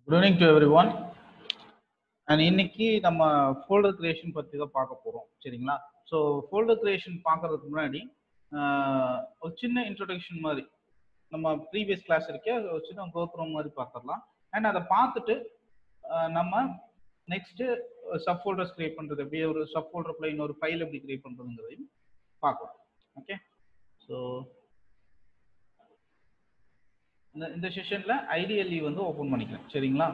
Good evening to everyone. And இன்னைக்கு நம்ம folder creation பற்றி தான் பார்க்க போகிறோம் சரிங்களா. ஸோ ஃபோல்டர் கிரியேஷன் பார்க்கறதுக்கு முன்னாடி ஒரு சின்ன இன்ட்ரொடக்ஷன் மாதிரி நம்ம ப்ரீவியஸ் கிளாஸ் இருக்கே ஒரு சின்ன கோத்ரூ மாதிரி பார்த்துடலாம். அண்ட் அதை பார்த்துட்டு நம்ம நெக்ஸ்ட்டு சப் ஃபோல்டர்ஸ் கிரியேட் பண்ணுறது எப்படி, ஒரு சப் ஃபோல்டருக்குள்ள இன்னொரு ஃபைல் எப்படி கிரியேட் பண்ணுறதுங்கிறதையும் பார்க்கலாம். ஓகே, ஸோ இந்த செஷனில் ஐடிஎல்இ வந்து ஓப்பன் பண்ணிக்கிறேன் சரிங்களா.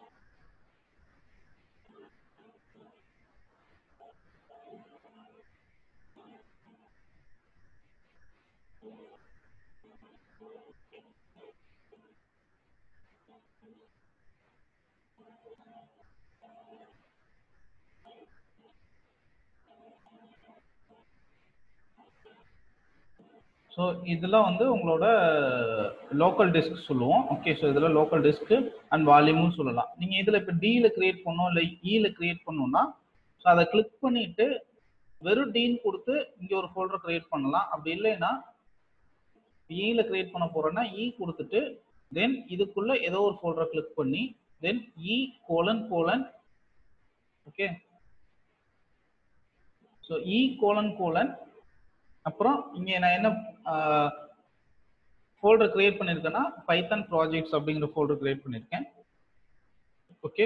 ஸோ இதெல்லாம் வந்து உங்களோட லோக்கல் டிஸ்க் சொல்லுவோம். ஓகே, ஸோ இதில் லோக்கல் டிஸ்க்கு அண்ட் வால்யூம்னு சொல்லலாம். நீங்கள் இதில் இப்போ டியில் கிரியேட் பண்ணோம் இல்லை இயில் கிரியேட் பண்ணணும்னா ஸோ அதை கிளிக் பண்ணிவிட்டு வெறும் டின்னு கொடுத்து இங்கே ஒரு ஃபோல்டர் கிரியேட் பண்ணலாம். அப்படி இல்லைன்னா இயில் கிரியேட் பண்ண போகிறோன்னா இ கொடுத்துட்டு தென் இதுக்குள்ளே ஏதோ ஒரு ஃபோல்டரை கிளிக் பண்ணி தென் இ::, ஓகே, ஸோ இ::, அப்புறம் இங்கே நான் என்ன ஃபோல்டர் கிரியேட் பண்ணியிருக்கேன்னா பைத்தன் ப்ராஜெக்ட்ஸ் அப்படிங்கிற ஃபோல்டர் கிரியேட் பண்ணியிருக்கேன். ஓகே,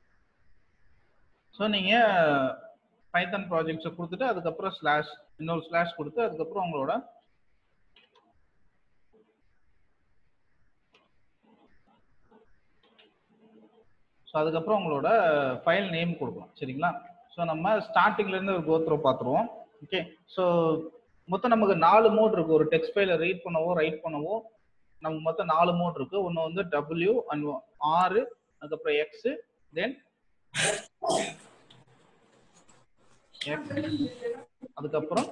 ஸோ நீங்கள் பைத்தன் ப்ராஜெக்ட்ஸை கொடுத்துட்டு அதுக்கப்புறம் ஸ்லாஷ் இன்னொரு ஸ்லாஷ் கொடுத்து அதுக்கப்புறம் உங்களோட அதுக்கப்புறம் உங்களோட ஃபைல் நேம் கொடுக்கணும் சரிங்களா. ஸோ நம்ம ஸ்டார்டிங்லேருந்து ஒரு கோத்ரோ பார்த்துருவோம். ஓகே, ஸோ மொத்தம் நமக்கு 4 மோட் இருக்குது. ஒரு டெக்ஸ்ட் ஃபைலை ரீட் பண்ணவோ ரைட் பண்ணவோ நமக்கு மொத்தம் 4 மோட் இருக்குது. ஒன்று வந்து W அண்ட் R, அதுக்கப்புறம் X, தென் அதுக்கப்புறம்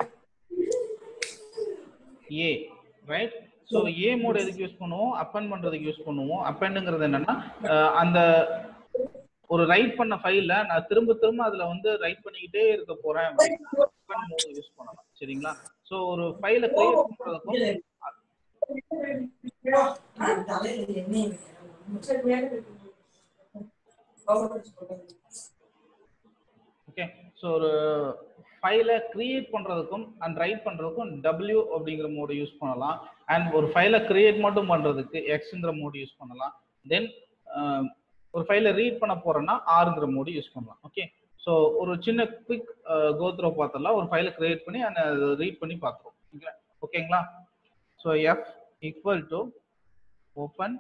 A, right. So A mode எதுக்கு யூஸ் பண்ணுவோம்? அப்பெண்ட் பண்ணுறதுக்கு யூஸ் பண்ணுவோம். அப்பெண்டுங்கிறது என்னன்னா அந்த ஒரு ரைட் பண்ண ஃபைல நான் திரும்ப அதில் வந்து ரைட் பண்ணிக்கிட்டே இருக்க போறேன் அப்பெண்ட் மோட் யூஸ் பண்ணலாம் சரிங்களா. ஸோ ஒரு ஃபைலை கிரியேட் பண்ணுறதுக்கும் ஓகே, ஸோ ஒரு ஃபைலை கிரியேட் பண்ணுறதுக்கும் அண்ட் ரைட் பண்ணுறதுக்கும் W அப்படிங்கிற மோடு யூஸ் பண்ணலாம். அண்ட் ஒரு ஃபைலை கிரியேட் மட்டும் பண்ணுறதுக்கு Xங்கிற மோடு யூஸ் பண்ணலாம். தென் ஒரு ஃபைலை ரீட் பண்ண போகிறோன்னா Rங்கிற மோடு யூஸ் பண்ணலாம். ஓகே, ஸோ ஒரு சின்ன குவிக் கோத்ரோ பார்த்துடலாம். ஒரு ஃபைலை கிரியேட் பண்ணி அந்த ரீட் பண்ணி பார்த்துருவோம் ஓகேங்களா. ஸோ F = ஓப்பன்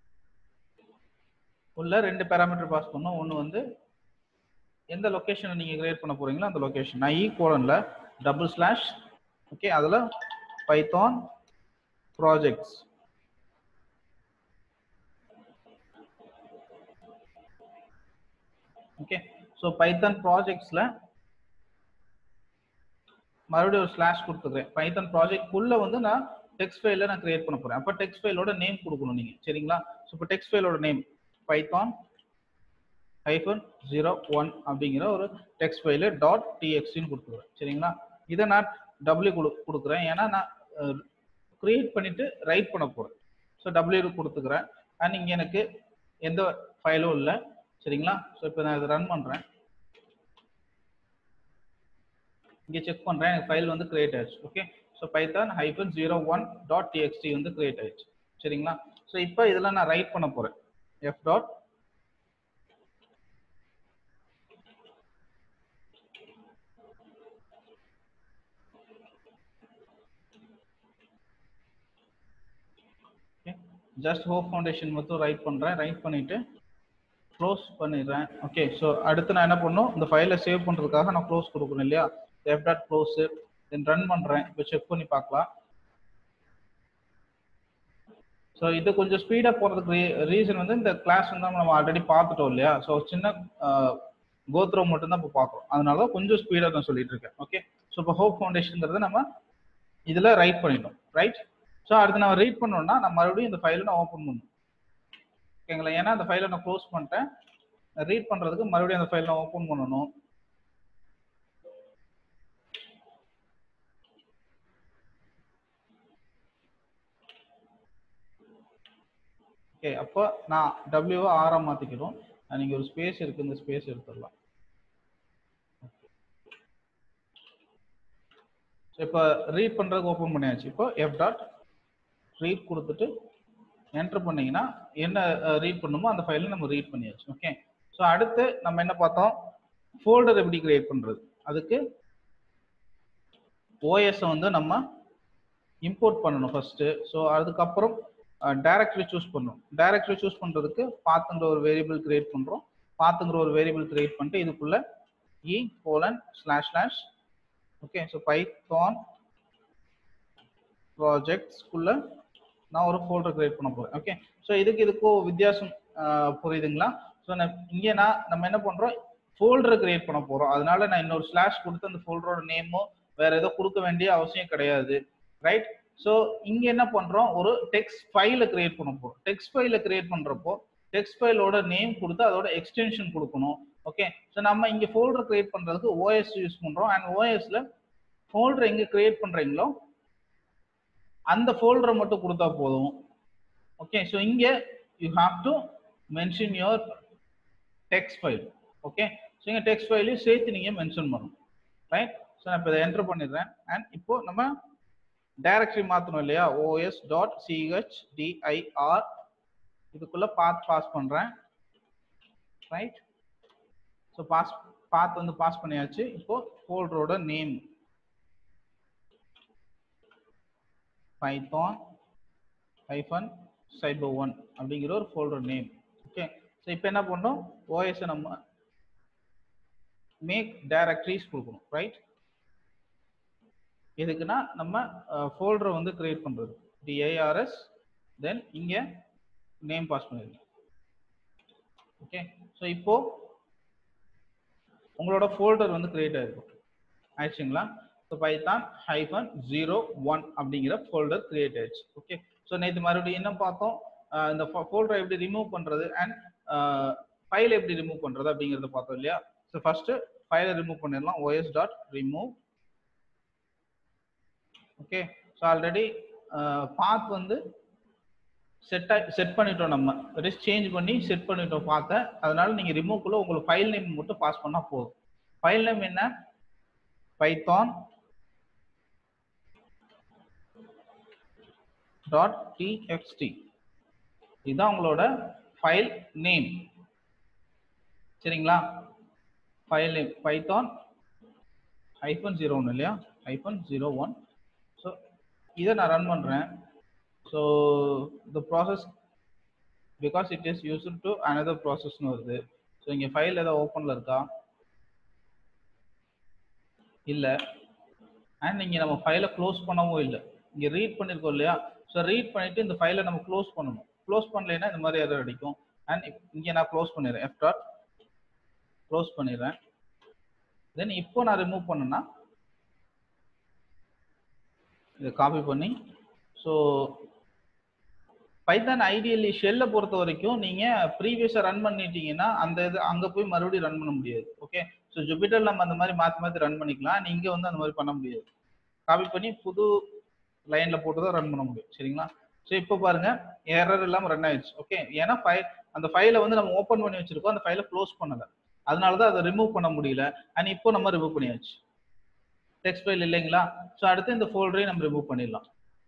உள்ள 2 பேராமீட்டர் பாஸ் பண்ணோம். ஒன்று வந்து எந்த லொக்கேஷனை நீங்கள் கிரியேட் பண்ண போறீங்களோ அந்த லொக்கேஷன். நான் E:// ஓகே, அதில் Python projects okay. So Python ப்ராஜெக்ட்ஸில் மறுபடியும் ஒரு ஸ்லாஷ் கொடுத்துக்கிறேன். பைத்தான் ப்ராஜெக்ட்குள்ளே வந்து நான் டெக்ஸ்ட் ஃபைலை நான் கிரியேட் பண்ண போகிறேன். அப்போ டெக்ஸ்ட் ஃபைலோட நேம் கொடுக்கணும் நீங்கள் சரிங்களா. ஸோ இப்போ டெக்ஸ்ட் ஃபைலோட நேம் பைத்தான் -01 அப்படிங்கிற ஒரு டெக்ஸ்ட் ஃபைலு .txt கொடுத்துக்கிறேன் சரிங்களா. இதை நான் W கொடுக்குறேன் ஏன்னா நான் கிரியேட் பண்ணிட்டு ரைட் பண்ண போகிறேன். ஸோ W கொடுத்துக்கிறேன். அண்ட் இங்கே எனக்கு எந்த ஃபைலும் இல்லை சரிங்களா. ஸோ இப்போ நான் இதை ரன் பண்ணுறேன். இங்கே செக் பண்ணுறேன், எனக்கு ஃபைல் வந்து கிரியேட் ஆயிடுச்சு. ஓகே, ஸோ பைத்தான் -01.txt வந்து கிரியேட் ஆயிடுச்சு சரிங்களா. ஸோ இப்போ இதில் நான் ரைட் பண்ண போகிறேன். F. ஜஸ்ட் ஹோப் ஃபவுண்டேஷன் மட்டும் ரைட் பண்ணுறேன். ரைட் பண்ணிவிட்டு க்ளோஸ் பண்ணிடுறேன். ஓகே, ஸோ அடுத்து நான் என்ன பண்ணணும், இந்த ஃபைலை சேவ் பண்ணுறதுக்காக நான் க்ளோஸ் கொடுக்கணும் இல்லையா. F.close தென் ரன் பண்ணுறேன். இப்போ செக் பண்ணி பார்க்கலாம். ஸோ இது கொஞ்சம் ஸ்பீடாக போகிறதுக்கு ரீசன் வந்து இந்த கிளாஸ் வந்து நம்ம ஆல்ரெடி பார்த்துட்டோம் இல்லையா. ஸோ சின்ன கோத்ரோ மட்டும்தான் இப்போ பார்க்குறோம், அதனால கொஞ்சம் ஸ்பீடாக நான் சொல்லிட்டு இருக்கேன். ஓகே, ஸோ இப்போ ஹோப் ஃபவுண்டேஷனுங்கிறத நம்ம இதில் ரைட் பண்ணிட்டோம் ரைட். ஸோ அடுத்து நான் ரீட் பண்ணோம்னா நான் மறுபடியும் இந்த ஃபைலை நான் ஓப்பன் பண்ணணும் ஓகேங்களா. ஏன்னா அந்த ஃபைலை நான் க்ளோஸ் பண்ணிட்டேன். ரீட் பண்ணுறதுக்கு மறுபடியும் அந்த ஃபைலை நான் ஓப்பன் பண்ணணும். ஓகே, அப்போ நான் W R மாத்திக்கிறோம். நீங்க ஒரு ஸ்பேஸ் இருக்கு, இந்த ஸ்பேஸ் எடுத்துடலாம். இப்போ ரீட் பண்றதுக்கு ஓபன் பண்ணியாச்சு. இப்போ f டாட் ரீட் கொடுத்துட்டு என்டர் பண்ணீங்கன்னா என்ன ரீட் பண்ணுமோ அந்த ஃபைலை நம்ம ரீட் பண்ணியாச்சு. ஓகே, ஸோ அடுத்து நம்ம என்ன பார்த்தோம், ஃபோல்டர் எப்படி கிரியேட் பண்றது. அதுக்கு ஓஎஸ் வந்து நம்ம இம்போர்ட் பண்ணணும் ஃபர்ஸ்ட். ஸோ அதுக்கப்புறம் டைரக்டரி சூஸ் பண்ணணும். டைரக்டரி சூஸ் பண்றதுக்கு பாத்துங்கிற ஒரு வேரியபிள் கிரியேட் பண்றோம். பாத்துங்கிற ஒரு வேரியபிள் கிரியேட் பண்ணிட்டு இதுக்குள்ள e:// ஓகே, ஸோ பைத்தான் ப்ராஜெக்ட்ஸ்குள்ள நான் ஒரு ஃபோல்டர் கிரியேட் பண்ண போறேன். ஓகே, ஸோ இதுக்கும் வித்தியாசம் புரியுதுங்களா? ஸோ இங்கே நம்ம என்ன பண்றோம், ஃபோல்டர் கிரியேட் பண்ண போறோம். அதனால நான் இன்னொரு ஸ்லாஷ் கொடுத்து அந்த ஃபோல்டரோட நேமோ வேற ஏதோ கொடுக்க வேண்டிய அவசியம் கிடையாது. ரைட்? ஸோ இங்க என்ன பண்றோம், ஒரு டெக்ஸ்ட் ஃபைலை கிரியேட் பண்ண போறோம். டெக்ஸ்ட் ஃபைலை கிரியேட் பண்றப்போ டெக்ஸ்ட் ஃபைலோட நேம் கொடுத்து அதோட எக்ஸ்டென்ஷன் கொடுக்கணும். ஓகே, ஸோ நம்ம இங்க ஃபோல்டர் கிரியேட் பண்றதுக்கு ஓஎஸ் யூஸ் பண்றோம். அண்ட் ஓஎஸ்ல ஃபோல்டர் எங்க கிரியேட் பண்றீங்களோ அந்த ஃபோல்டரை மட்டும் கொடுத்தா போதும். ஓகே, ஸோ இங்க you have to mention your text file. Okay, so இங்க டெக்ஸ்ட் ஃபைலையும் சேர்த்து நீங்க மென்ஷன் பண்ணணும். ரைட்? ஸோ நான் இப்போ இதை என்டர் பண்ணிடுறேன். அண்ட் இப்போ நம்ம டைரக்டரி மாற்றணும் இல்லையா, os.chdr இதுக்குள்ள பாஸ் பண்றேன். ரைட்? ஸோ பாத் வந்து பாஸ் பண்ணியாச்சு. இப்போ ஃபோல்டரோட நேம் python-cyber1 அப்படிங்கிற ஒரு ஃபோல்டர் நேம். ஓகே, ஸோ இப்போ என்ன பண்ணோம், ஓஎஸ் நம்ம மேக் டைரக்டரிஸ் கொடுக்கணும். ரைட்? எதுக்குன்னா நம்ம ஃபோல்டரை வந்து கிரியேட் பண்றது, dirs தென் இங்க நேம் பாஸ் பண்ணிருக்கோம். ஓகே, ஸோ இப்போ உங்களோட ஃபோல்டர் வந்து கிரியேட் ஆயிருக்கும். ஆயிடுச்சுங்களா? ஸோ python-01 அப்படிங்கிற ஃபோல்டர் கிரியேட் ஆயிடுச்சு. ஓகே, ஸோ நேற்று மறுபடியும் என்ன பார்த்தோம், இந்த ஃபோல்டரை எப்படி ரிமூவ் பண்றது அண்ட் ஃபைல் எப்படி ரிமூவ் பண்றது அப்படிங்கிறத பார்த்தோம் இல்லையா? ஸோ ஃபர்ஸ்ட் ஃபைலை ரிமூவ் பண்ணிடலாம். os.remove. ஓகே, ஸோ ஆல்ரெடி பாத் வந்து செட் பண்ணிட்டோம், நம்ம சேஞ்ச் பண்ணி செட் பண்ணிட்டோம் பாத்த. அதனால நீங்க ரிமூவ்க்குள்ள உங்களுக்கு ஃபைல் நேம் மட்டும் பாஸ் பண்ணா போதும். ஃபைல் நேம் என்ன, python.txt. இதுதான் உங்களோட ஃபைல் நேம். சரிங்களா? ஃபைல் நேம் python-01 இல்லையா, -01. ஸோ இதை நான் ரன் பண்றேன். So the process because it is used to another process னு வருது. ஸோ இங்க ஃபைல் ஏதாவது ஓப்பன்ல இருக்கா, இல்ல. அண்ட் இங்க நம்ம ஃபைலை க்ளோஸ் பண்ணவும் இல்லை. இங்க ரீட் பண்ணிருக்கோம் இல்லையா, ஸோ ரீட் பண்ணிட்டு இந்த ஃபைலை நம்ம க்ளோஸ் பண்ணணும். க்ளோஸ் பண்ணலைன்னா இந்த மாதிரி எரர் அடிக்கும். அண்ட் இங்க நான் க்ளோஸ் பண்ணிடுறேன், f டாட் க்ளோஸ் பண்ணிடுறேன். தென் இப்போ நான் ரிமூவ் பண்ணேன்னா இதை காப்பி பண்ணி, ஸோ பைத்தான் ஐடியலி ஷெல்லை பொறுத்த வரைக்கும் நீங்க ப்ரீவியஸா ரன் பண்ணிட்டீங்கன்னா அந்த இது அங்க போய் மறுபடியும் ரன் பண்ண முடியாது. ஓகே, ஸோ ஜூபிட்டர் நம்ம அந்த மாதிரி மாத்தி ரன் பண்ணிக்கலாம். நீங்க வந்து அந்த மாதிரி பண்ண முடியாது. காப்பி பண்ணி புது லைன்ல போட்டு தான் ரன் பண்ண முடியும். சரிங்களா? ஸோ இப்போ பாருங்க எரர் இல்லாம ரன் ஆயிடுச்சு. ஓகே, ஏன்னா அந்த ஃபைலை வந்து நம்ம ஓப்பன் பண்ணி வச்சிருக்கோம், அந்த ஃபைலை க்ளோஸ் பண்ணல, அதனாலதான் அதை ரிமூவ் பண்ண முடியல. அண்ட் இப்போ நம்ம ரிமூவ் பண்ணியாச்சு, டெக்ஸ்ட் ஃபைல் இல்லைங்களா? ஸோ அடுத்து இந்த ஃபோல்டரையும் நம்ம ரிமூவ் பண்ணிடலாம்.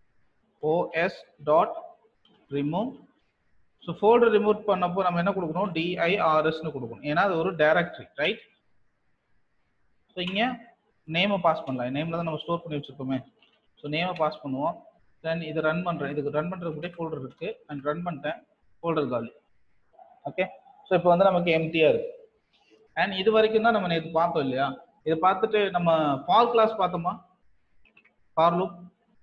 os.remove. ஸோ ஃபோல்டர் ரிமூவ் பண்ணப்போ நம்ம என்ன கொடுக்கணும், dirs கொடுக்கணும், ஏன்னா அது ஒரு டைரக்டரி. ரைட்? ஸோ இங்க நேமை பாஸ் பண்ணலாம். நேம்ல தான் நம்ம ஸ்டோர் பண்ணி வச்சிருக்கோமே. ஸோ நேமை பாஸ் பண்ணுவோம். தென் இதை ரன் பண்றேன். இதுக்கு ரன் பண்றதுக்கு ஃபோல்டர் இருக்கு அண்ட் ரன் பண்ணிட்டேன், ஃபோல்டர் காலி. ஓகே, ஸோ இப்போ வந்து நமக்கு எம்டியா இருக்கு. அண்ட் இது வரைக்கும் தான் நம்ம நேற்று பார்த்தோம் இல்லையா? இதை பார்த்துட்டு நம்ம ஃபார் கிளாஸ் பார்த்தோமா, for loop.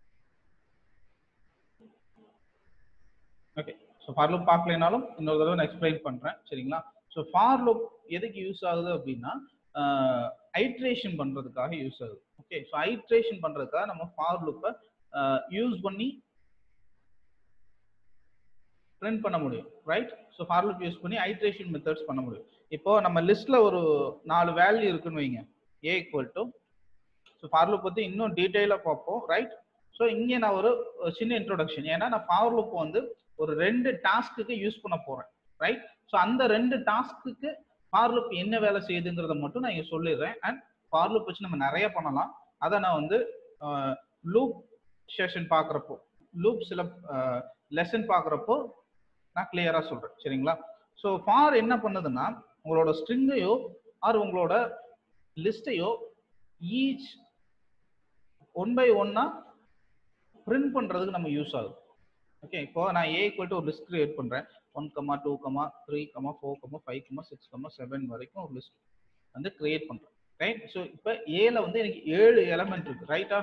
Okay, so for loop பார்க்கலைனாலும் இன்னொரு தடவை நான் எக்ஸ்பிளைன் பண்றேன். சரிங்களா? ஸோ ஃபார் லூப் எதுக்கு யூஸ் ஆகுது அப்படின்னா ஐட்ரேஷன் பண்றதுக்காக யூஸ் ஆகுது. ஓகே, ஸோ ஐட்ரேஷன் பண்றதுக்காக நம்ம ஃபார் லூப்பை யூஸ் பண்ணி பிரிண்ட் பண்ண முடியும். Right? So for loop use பண்ணி ஐட்ரேஷன் மெத்தட்ஸ் பண்ண முடியும். இப்போ நம்ம லிஸ்ட்ல ஒரு 4 வேல்யூ இருக்குன்னு வைங்க, a equal to. So for loop பத்தி இன்னும் டீடைலா பார்ப்போம். ரைட்? ஸோ இங்கே நான் ஒரு சின்ன இன்ட்ரோடக்ஷன், ஏன்னா நான் ஃபார் லூப் வந்து ஒரு 2 டாஸ்க்கு யூஸ் பண்ண போறேன், ரைட்? ஸோ அந்த 2 டாஸ்க்கு ஃபார் லூப் என்ன வேலை செய்யுதுங்கிறத மட்டும் நான் இங்க சொல்லிடுறேன். அண்ட் ஃபார் லூப் வச்சு நம்ம நிறைய பண்ணலாம். அதை நான் வந்து லூப் செஷன் பார்க்குறப்போ, லூப் சில லெசன் பார்க்குறப்போ நான் கிளியரா சொல்றேன், சரிங்களா? ஸோ ஃபார் என்ன பண்ணுதுன்னா, உங்களோட ஸ்ட்ரிங்கையோ ஆர் உங்களோட லிஸ்டையோ ஈச் 1 by 1 பிரிண்ட் பண்றதுக்கு நம்ம யூஸ் ஆகுது. ஓகே, இப்போ நான் a ஈக்குவல் டு ஒரு லிஸ்ட் கிரியேட் பண்றேன். 1, 2, 3, 4, 5, 6, 7 வரைக்கும் ஒரு லிஸ்ட் வந்து கிரியேட் பண்றேன், ரைட்? ஸோ இப்போ ஏல வந்து எனக்கு 7 எலமெண்ட் இருக்கு, ரைட்டா?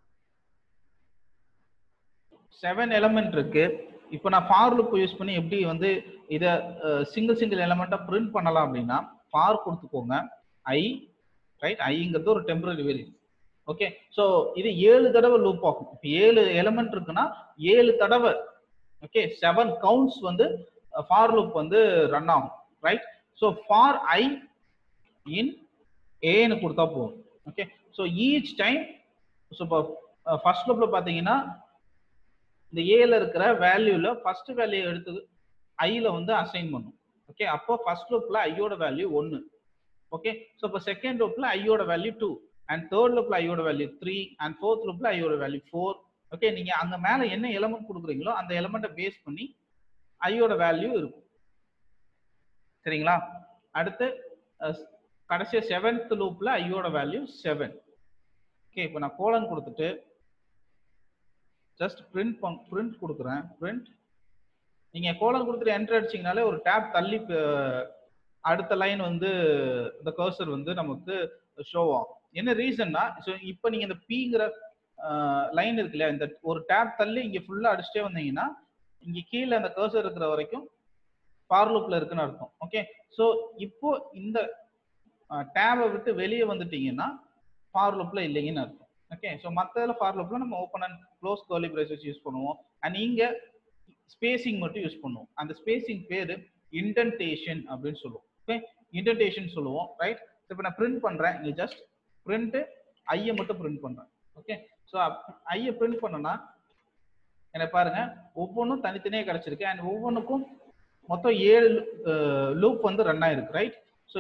7 எலமெண்ட் இருக்கு. இப்போ நான் ஃபார் லூப் யூஸ் பண்ணி எப்படி வந்து இதை சிங்கிள் எலமெண்ட்டா பிரிண்ட் பண்ணலாம் அப்படின்னா, ஃபார் கொடுத்துக்கோங்க ஐ, ரைட்? ஐங்கிறது ஒரு டெம்பரரி வேரியபிள். ஓகே, ஸோ இது 7 தடவை லூப் ஆகும். இப்போ 7 எலமெண்ட் இருக்குன்னா 7 தடவை, ஓகே, 7 கவுண்ட்ஸ் வந்து ஃபார் லூப் வந்து ரன் ஆகும், right? So for I in ஏன்னு கொடுத்தா போதும். Okay, so each time, so இப்போ ஃபர்ஸ்ட் லூப்ல பார்த்தீங்கன்னா இந்த ஏல இருக்கிற வேல்யூல ஃபர்ஸ்ட் வேல்யூ எடுத்து ஐல வந்து அசைன் பண்ணும். ஓகே, அப்போ ஃபர்ஸ்ட் லூப்ல ஐயோட வேல்யூ 1. ஓகே, ஸோ இப்போ செகண்ட் லூப்ல ஐயோட வேல்யூ 2 அண்ட் தேர்ட் லூப்ல ஐயோட வேல்யூ 3 அண்ட் ஃபோர்த் லூப்ல ஐயோட வேல்யூ 4. ஓகே, நீங்க அங்க மேல என்ன எலிமெண்ட் கொடுக்குறீங்களோ அந்த எலிமெண்ட்டை பேஸ் பண்ணி ஐயோட வேல்யூ இருக்கும், சரிங்களா? அடுத்து கடைசியா 7th லூப்ல ஐயோட வேல்யூ 7. ஓகே, இப்போ நான் கோலன் கொடுத்துட்டு ஜஸ்ட் பிரிண்ட் கொடுக்குறேன். பிரிண்ட், நீங்க கோலன் கொடுத்துட்டு என்டர் அடிச்சீங்கனாலே ஒரு டேப் தள்ளி அடுத்த லைன் வந்து இந்த கர்சர் வந்து நமக்கு ஷோ ஆகும். என்ன ரீசன்னா, ஸோ இப்போ நீங்க இந்த பிங்கிற லைன் இருக்கு இல்லையா, இந்த ஒரு டேப் தள்ளி இங்க ஃபுல்லா அடிச்சுட்டே வந்தீங்கன்னா இங்க கீழே அந்த கர்சர் இருக்கிற வரைக்கும் ஃபார் லூப்ல இருக்குன்னு அர்த்தம். ஓகே, ஸோ இப்போ இந்த டேபை விட்டு வெளியே வந்துட்டீங்கன்னா ஃபார் லூப்ல இல்லைங்கன்னு அர்த்தம். ஓகே, ஸோ மற்றதுல ஃபார் லூப்ல நம்ம open and close curly braces use பண்ணுவோம். அண்ட் இங்க ஸ்பேசிங் மட்டும் யூஸ் பண்ணுவோம். அந்த ஸ்பேசிங் பேரு இன்டென்டேஷன் அப்படின்னு சொல்லுவோம். ஓகே, இன்டென்டேஷன் சொல்லுவோம், ரைட்? இப்போ நான் பிரிண்ட் பண்றேன், இங்க ஜஸ்ட் பிரிண்ட் ஐயை மட்டும் பிரிண்ட் பண்றேன். ஓகே, ஸோ ஐயை பிரிண்ட் பண்ணனா என்ன பாருங்க, ஒவ்வொன்றும் தனித்தனியே கிடைச்சிருக்கு. அண்ட் ஒவ்வொன்றுக்கும் மொத்தம் 7 லூப் வந்து ரன் ஆயிருக்கு, ரைட்? ஸோ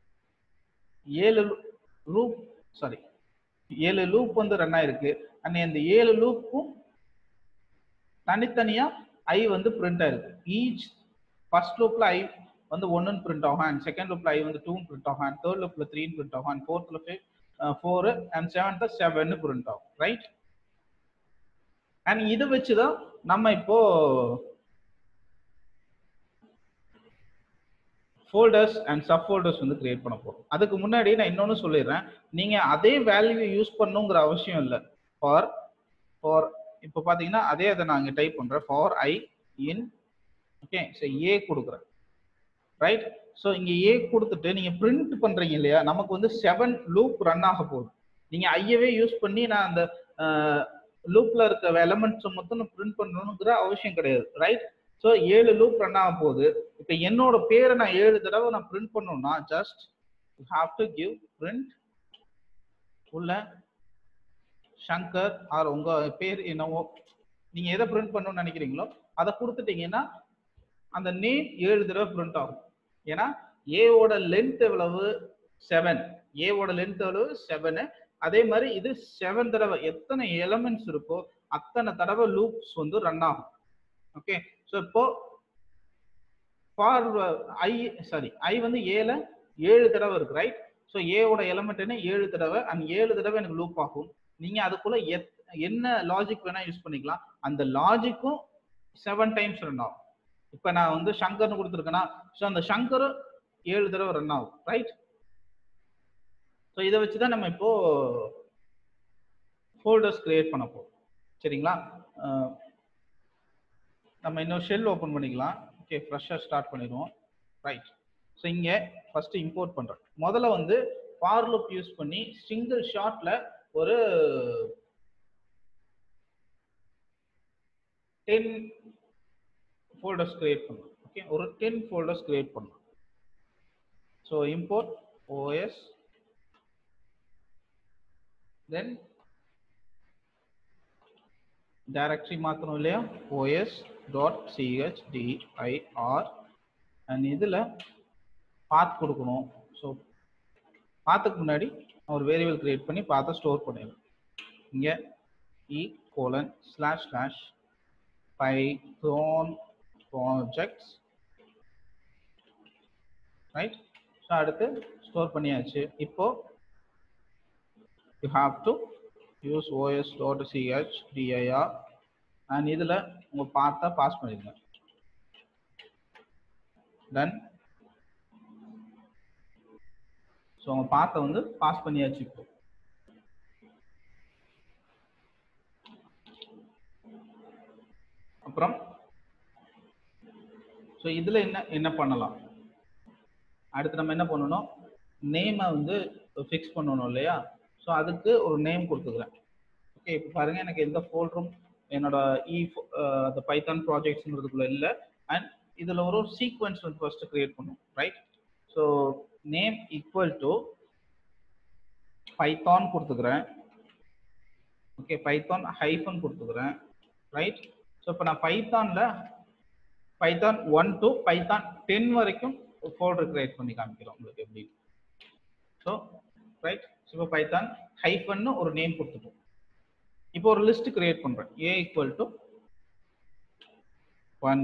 7 லூப் வந்து ரன் ஆயிருக்கு. அண்ட் இந்த 7 லூப்பும் தனித்தனியா ஐ வந்து பிரிண்ட் ஆயிருக்கு. ஈச் ஃபர்ஸ்ட் லூப்ல ஐ வந்து 1 பிரிண்ட் ஆகும், அண்ட் செகண்ட் லூப்ல ஐ வந்து 2 பிரிண்ட் ஆகும், அண்ட் தேர்ட் லூப்ல 3 பிரிண்ட் ஆகும், அண்ட் ஃபோர்த் லூப்ல 4 அண்ட் செவன்த் 7 பிரிண்ட் ஆகும், ரைட்? அண்ட் இதை வச்சுதான் நம்ம இப்போ ஃபோல்டர்ஸ் அண்ட் சப் ஃபோல்டர்ஸ் வந்து கிரியேட் பண்ண போறோம். அதுக்கு முன்னாடி நான் இன்னொன்னு சொல்லிடுறேன், நீங்க அதே வேல்யூ யூஸ் பண்ணுங்கிற அவசியம் இல்லை. ஃபார் இப்போ பாத்தீங்கன்னா அதை நான் இங்க டைப் பண்றேன், for I in, okay, so A கொடுக்குறேன், ரைட்? ஸோ இங்க ஏ கொடுத்துட்டு நீங்க பிரிண்ட் பண்றீங்க இல்லையா, நமக்கு வந்து 7 லூப் ரன் ஆக போகுது. நீங்க ஐயவே யூஸ் பண்ணி நான் அந்த லூப்ல இருக்க எலமெண்ட்ஸ் மொத்தம் பிரிண்ட் பண்ணணுங்கிற அவசியம் கிடையாது, ரைட்? ஸோ 7 லூப் ரன் ஆக போகுது. இப்போ என்னோட பேரை நான் 7 தடவை நான் பிரிண்ட் பண்ணணும்னா just have to give print உள்ள சங்கர் ஆர் உங்க பேர் என்னவோ, நீங்க எதை பிரிண்ட் பண்ணணும்னு நினைக்கிறீங்களோ அதை கொடுத்துட்டீங்கன்னா அந்த நேம் 7 தடவை பிரிண்ட் ஆகும். ஏன்னா ஏவோட லென்த் எவ்வளவு 7, ஏவோட லென்த் எவ்வளவு 7. அதே மாதிரி இது 7 தடவை எத்தனை எலிமெண்ட்ஸ் இருக்கோ அத்தனை தடவை லூப்ஸ் வந்து ரன் ஆகும். ஓகே, ஸோ இப்போ ஃபார் ஐ வந்து ஏல 7 தடவை இருக்கு, ரைட்? ஸோ ஏவோட எலிமெண்ட் என்ன 7 தடவை, அண்ட் 7 தடவை எனக்கு லூப் ஆகும். நீங்க அதுக்குள்ள என்ன லாஜிக் வேணா யூஸ் பண்ணிக்கலாம், அந்த லாஜிக்கும் 7 டைம்ஸ் ரன் ஆகும். இப்போ நான் வந்து சங்கர்னு கொடுத்துருக்கேன்னா, ஸோ அந்த சங்கரும் 7 தடவை ரன் ஆகும், ரைட்? ஸோ இதை வச்சுதான் நம்ம இப்போ ஃபோல்டர்ஸ் கிரியேட் பண்ண போறோம், சரிங்களா? நம்ம இன்னொரு ஷெல் ஓப்பன் பண்ணிக்கலாம். ஓகே, ஃப்ரெஷ்ஷாக ஸ்டார்ட் பண்ணிடுவோம், ரைட்? ஸோ இங்கே ஃபர்ஸ்ட் இம்போர்ட் பண்ணுறேன். முதல்ல வந்து ஃபார் லூப் யூஸ் பண்ணி சிங்கிள் ஷாட்ல ஒரு 10 folders create பண்ணலாம். ஓகே, ஒரு 10 folders create பண்ணலாம். ஸோ இம்போர்ட் OS, then டைரக்டரி மாற்றணும் இல்லையா, os.chdir அண்ட் இதில் பாத் கொடுக்கணும். ஸோ பாத்துக்கு முன்னாடி ஒரு வேரியபிள் கிரியேட் பண்ணி பாத்தை ஸ்டோர் பண்ணிடணும். இங்கே e://python projects, ரைட். ஸோ அடுத்து ஸ்டோர் பண்ணியாச்சு. இப்போ you have to use os.chdir and இதில் உங்கள் பாத்தை பாஸ் பண்ணிடுங்க. டன். ஸோ உங்கள் பாத்தை வந்து பாஸ் பண்ணியாச்சு. இப்போ அப்புறம் ஸோ இதில் என்ன பண்ணலாம், அடுத்து நம்ம என்ன பண்ணணும், நேமை வந்து ஃபிக்ஸ் பண்ணணும் இல்லையா. ஸோ அதுக்கு ஒரு நேம் கொடுத்துக்கிறேன். ஓகே, இப்போ பாருங்க எனக்கு எந்த ஃபோல்டரும் என்னோட அந்த பைத்தான் ப்ராஜெக்ட்ஸ்ங்கிறதுக்குள்ள இல்லை. அண்ட் இதில் ஒரு சீக்வன்ஸ் வந்து ஃபர்ஸ்ட் கிரியேட் பண்ணும், right. So name equal to Python கொடுத்துக்கிறேன். ஓகே, பைத்தான் ஹைஃபன் கொடுத்துக்கிறேன், ரைட். ஸோ இப்போ நான் பைத்தான் 1 to பைத்தான் 10 வரைக்கும் ஃபோல்டர் கிரியேட் பண்ணி காமிக்கிறோம் உங்களுக்கு எப்படி. So right. ஸோ இப்போ பைத்தான் ஹைஃபன்னு ஒரு நேம் கொடுத்துட்டோம். இப்போ ஒரு லிஸ்ட் கிரியேட் பண்றேன். a equal to 1,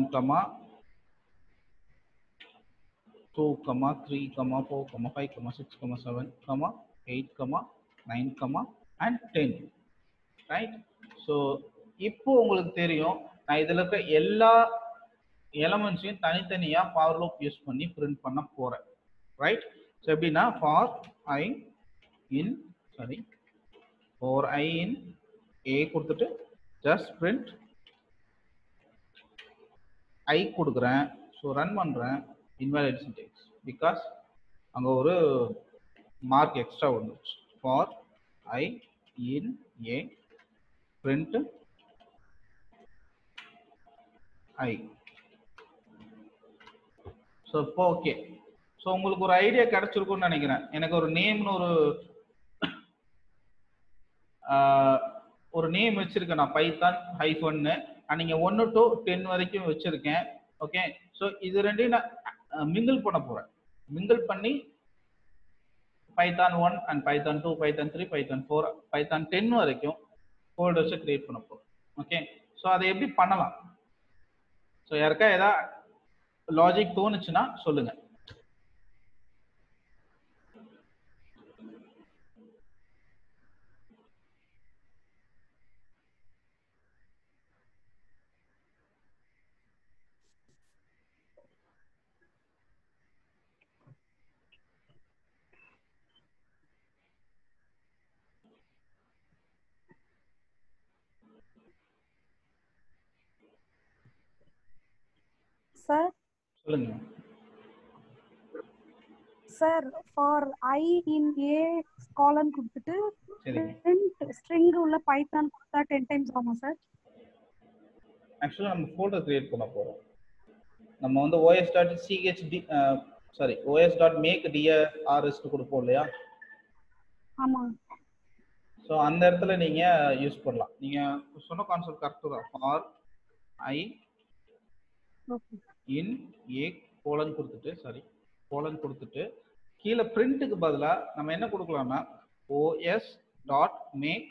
2, 3, 4, 5, 6, 7, 8, 9, and 10, right. So இப்போ உங்களுக்கு தெரியும் நான் இதில் இருக்க எல்லா எலமெண்ட்ஸையும் தனித்தனியா ஃபார் லூப் யூஸ் பண்ணி பிரிண்ட் பண்ண போறேன், ரைட். ஸோ எப்படின்னா ஃபார் ஐ இன் a கொடுத்துட்டு ஜஸ்ட் பிரிண்ட் ஐ கொடுக்குறேன். ஸோ ரன் பண்றேன். இன்வாலிட் சின்டெக்ஸ் பிகாஸ் அங்க ஒரு மார்க் எக்ஸ்ட்ரா வந்துச்சு. For I in a print I. So இப்போ ஓகே. ஸோ உங்களுக்கு ஒரு ஐடியா கிடைச்சிருக்கும்னு நினைக்கிறேன். எனக்கு ஒரு நேம்னு ஒரு நேம் வச்சிருக்கேன் நான், பைத்தான் ஹைஃபன்னு. நீங்க 1 to 10 வரைக்கும் வச்சிருக்கேன். ஓகே, ஸோ இது ரெண்டையும் நான் மிங்கிள் பண்ண போறேன். மிங்கிள் பண்ணி Python 1 and Python 2, Python 3, Python 4, Python 10 வரைக்கும் ஃபோல்டர்ஸை கிரியேட் பண்ண போறேன். ஓகே, ஸோ அதை எப்படி பண்ணலாம்? ஸோ யாருக்கா ஏதாவது லாஜிக் தோணுச்சுன்னா சொல்லுங்க. சார் சொல்லுங்க. சார் ஃபார் ஐ இன் ஏ காலன் கொடுத்துட்டு ஸ்ட்ரிங் உள்ள பைத்தான் கொடுத்தா 10 டைம்ஸ் ஆகுமா சார்? ஆக்சுவலா நம்ம ஃபோல்டர் கிரியேட் பண்ண போறோம். நம்ம வந்து os.make.dir கொடுப்போம் இல்லையா. ஆமா. ஸோ அந்த இடத்துல நீங்க யூஸ் பண்ணலாம். நீங்க சொன்ன கான்செப்ட் கரெக்ட் தான். For I in A colon கொடுத்துட்டு கீழே பிரிண்ட்டுக்கு பதிலா நம்ம என்ன கொடுக்கலாம்னா os.make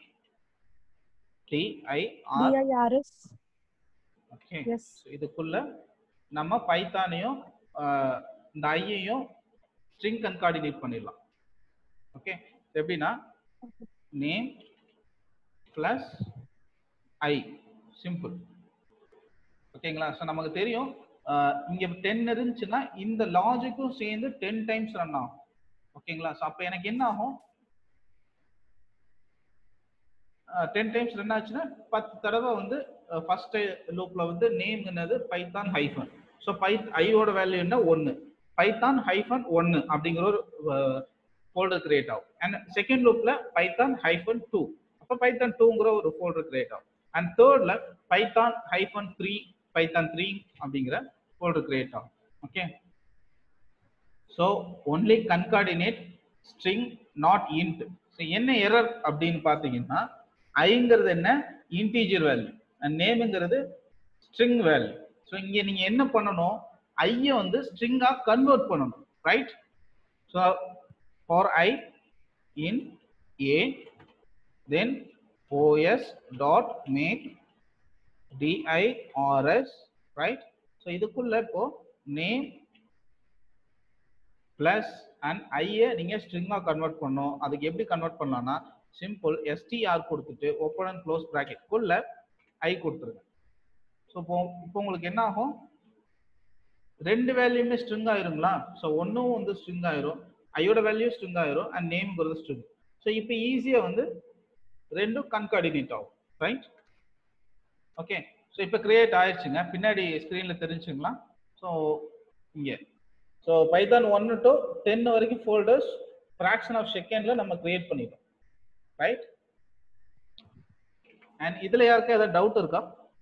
dir. ஓகே, இதுக்குள்ள நம்ம பைத்தானையும் இந்த ஐயையும் ஸ்ட்ரிங் கன்கார்டினேட் பண்ணிடலாம். ஓகே, எப்படின்னா நேம் பிளஸ் ஐ, சிம்பிள். ஓகேங்களா. ஸோ நமக்கு தெரியும் இங்க 10 இருந்துச்சுன்னா இந்த லாஜிக்கும் சேர்ந்து 10 டைம்ஸ் ரன் ஆகும். ஓகேங்களா. ஸோ அப்போ எனக்கு என்ன ஆகும், 10 டைம்ஸ் ரன் ஆச்சுன்னா 10 தடவை வந்து ஃபர்ஸ்ட் லூப்ல வந்து நேம் என்னது பைத்தான் ஹைஃபன். ஸோ ஐயோட வேல்யூ என்ன 1, பைத்தான் ஹைஃபன் 1 அப்படிங்கிற ஒரு ஃபோல்டர் கிரியேட் ஆகும். அண்ட் செகண்ட் லூப்ல பைத்தான் ஹைஃபன் 2, அப்போ பைத்தான் 2ங்கிற ஒரு ஃபோல்டர் கிரியேட் ஆகும். அண்ட் தேர்ட்ல பைத்தான் ஹைஃபன் 3, பைத்தான் 3 அப்படிங்கிற ஃபோல்டர் கிரியேட் ஆகும். Okay, so only concatenate string not int. So என்ன எரர் அப்படின்னு பார்த்தீங்கன்னா ஐங்கிறது என்ன இன்டீஜர் வேல்யூ அண்ட் நேம்ங்கிறது ஸ்ட்ரிங் வேல்யூ. ஸோ இங்க நீங்க என்ன பண்ணணும், ஐய வந்து ஸ்ட்ரிங்கா கன்வெர்ட் பண்ணணும், right? So for I in A then os dot make dirs, right? so இதுக்குள்ள இப்போ name plus and I நீங்க ஸ்ட்ரிங்கா கன்வெர்ட் பண்ணனும். அதுக்கு எப்படி கன்வெர்ட் பண்ணலாம்னா சிம்பிள் str கொடுத்துட்டு ஓபன் அண்ட் க்ளோஸ் பிராக்கெட் குள்ள I கொடுத்துருங்க. ஸோ இப்போ உங்களுக்கு என்ன ஆகும், ரெண்டு வேல்யூமே ஸ்ட்ரிங் ஆயிருங்களா? ஸோ ஒன்னும் வந்து ஸ்ட்ரிங் ஆயிரும், ஐயோட வேல்யூ ஸ்ட்ரிங் ஆயிரும் அண்ட் நேம்ங்கிறது ஸ்ட்ரிங். ஸோ இப்போ ஈஸியா வந்து ரெண்டும் கன்கார்டினேட் ஆகும், ரைட்? ஓகே, ஸோ இப்போ கிரியேட் ஆயிடுச்சுங்க, பின்னாடி ஸ்க்ரீன்ல தெரிஞ்சுங்களா? ஸோ இங்கே ஸோ பைத்தான் 1 to 10 வரைக்கும் ஃபோல்டர்ஸ் ஃப்ராக்ஷன் ஆஃப் செகண்ட்ல நம்ம கிரியேட் பண்ணிட்டோம், ரைட்? அண்ட் இதுல யாருக்கா ஏதாவது டவுட் இருக்கா?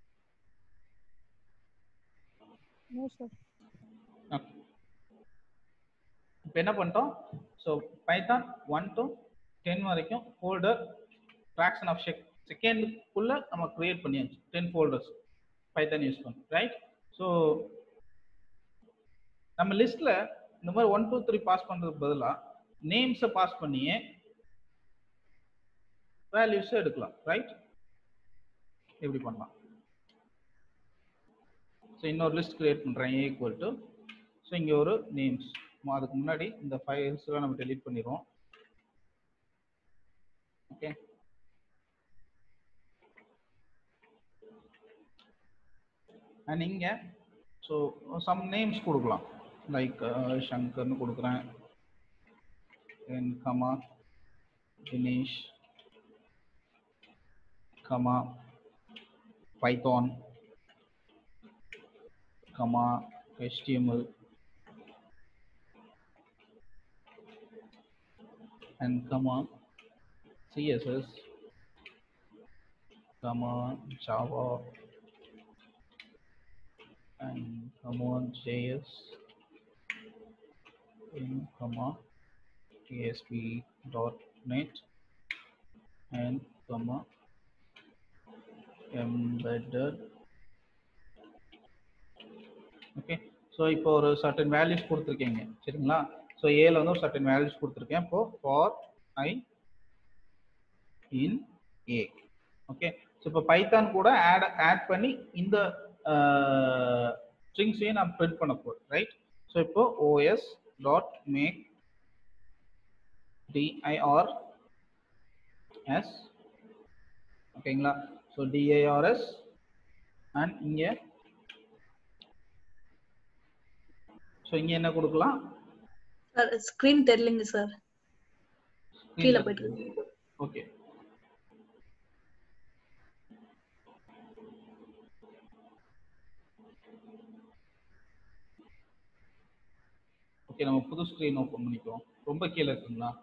No sir. ஓகே, இப்போ என்ன பண்ணிட்டோம், ஸோ பைத்தான் 1 to 10 வரைக்கும் ஃபோல்டர் fraction of செகண்டுக்குள்ள நம்ம கிரியேட் பண்ணியாச்சு 10 ஃபோல்டர்ஸ் பைத்தான் யூஸ் பண்ணி, ரைட்? ஸோ நம்ம லிஸ்ட்ல இந்த மாதிரி 1 2 3 பாஸ் பண்றதுக்கு பதிலாக நேம்ஸை பாஸ் பண்ணியே வேல்யூஸ் எடுக்கலாம், ரைட்? எப்படி பண்ணலாம்? ஸோ இன்னொரு லிஸ்ட் கிரியேட் பண்றேன் a equal to, ஸோ இங்க ஒரு நேம்ஸ். அதுக்கு முன்னாடி இந்த ஃபைல்ஸ் எல்லாம் நம்ம டெலீட் பண்ணிடுவோம். ஓகே, அண்ட் இங்க ஸோ சம் நேம்ஸ் கொடுக்கலாம், லைக் சங்கர்னு கொடுக்குறேன், then comma Dinesh, comma Python, comma HTML, and comma CSS, comma Java, and comma JS, and comma ASP.NET, and comma embedded. Okay, so இப்போ ஒரு சர்டன் வேல்யூஸ் கொடுத்துருக்கீங்க, சரிங்களா? So ஏல வந்து ஒரு சர்டன் வேல்யூஸ் கொடுத்துருக்கேன். இப்போ for I in A. Okay, so இப்போ பைத்தான் கூட ஆட் பண்ணி இந்த ஸ்ட்ரிங்ஸையும் நான் பிரிண்ட் பண்ண போகிறேன், ரைட்? ஸோ இப்போ os டாட் மேக் dirs, ஓகேங்களா? ஸோ dirs அண்ட் இங்கே ஸோ இங்கே என்ன கொடுக்கலாம் சார்? ஸ்கிரீன் தெரியலங்க சார், கீழ போயிட்டு. ஓகே, ஓகே, நம்ம புது ஸ்கிரீன் ஓபன் பண்ணிக்குவோம். ரொம்ப கீழே இருக்குங்களா?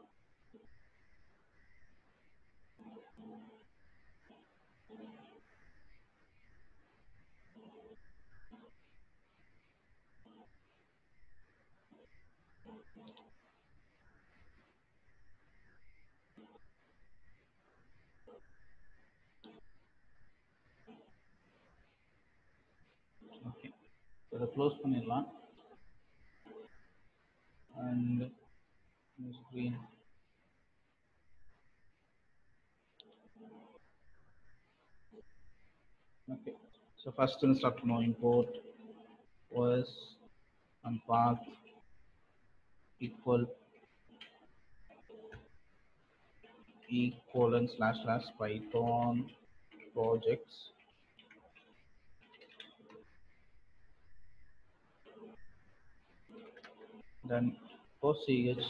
ஓகே, இதை க்ளோஸ் பண்ணிடலாம். And screen. Okay, so first instruct no import was and path equal // python projects then os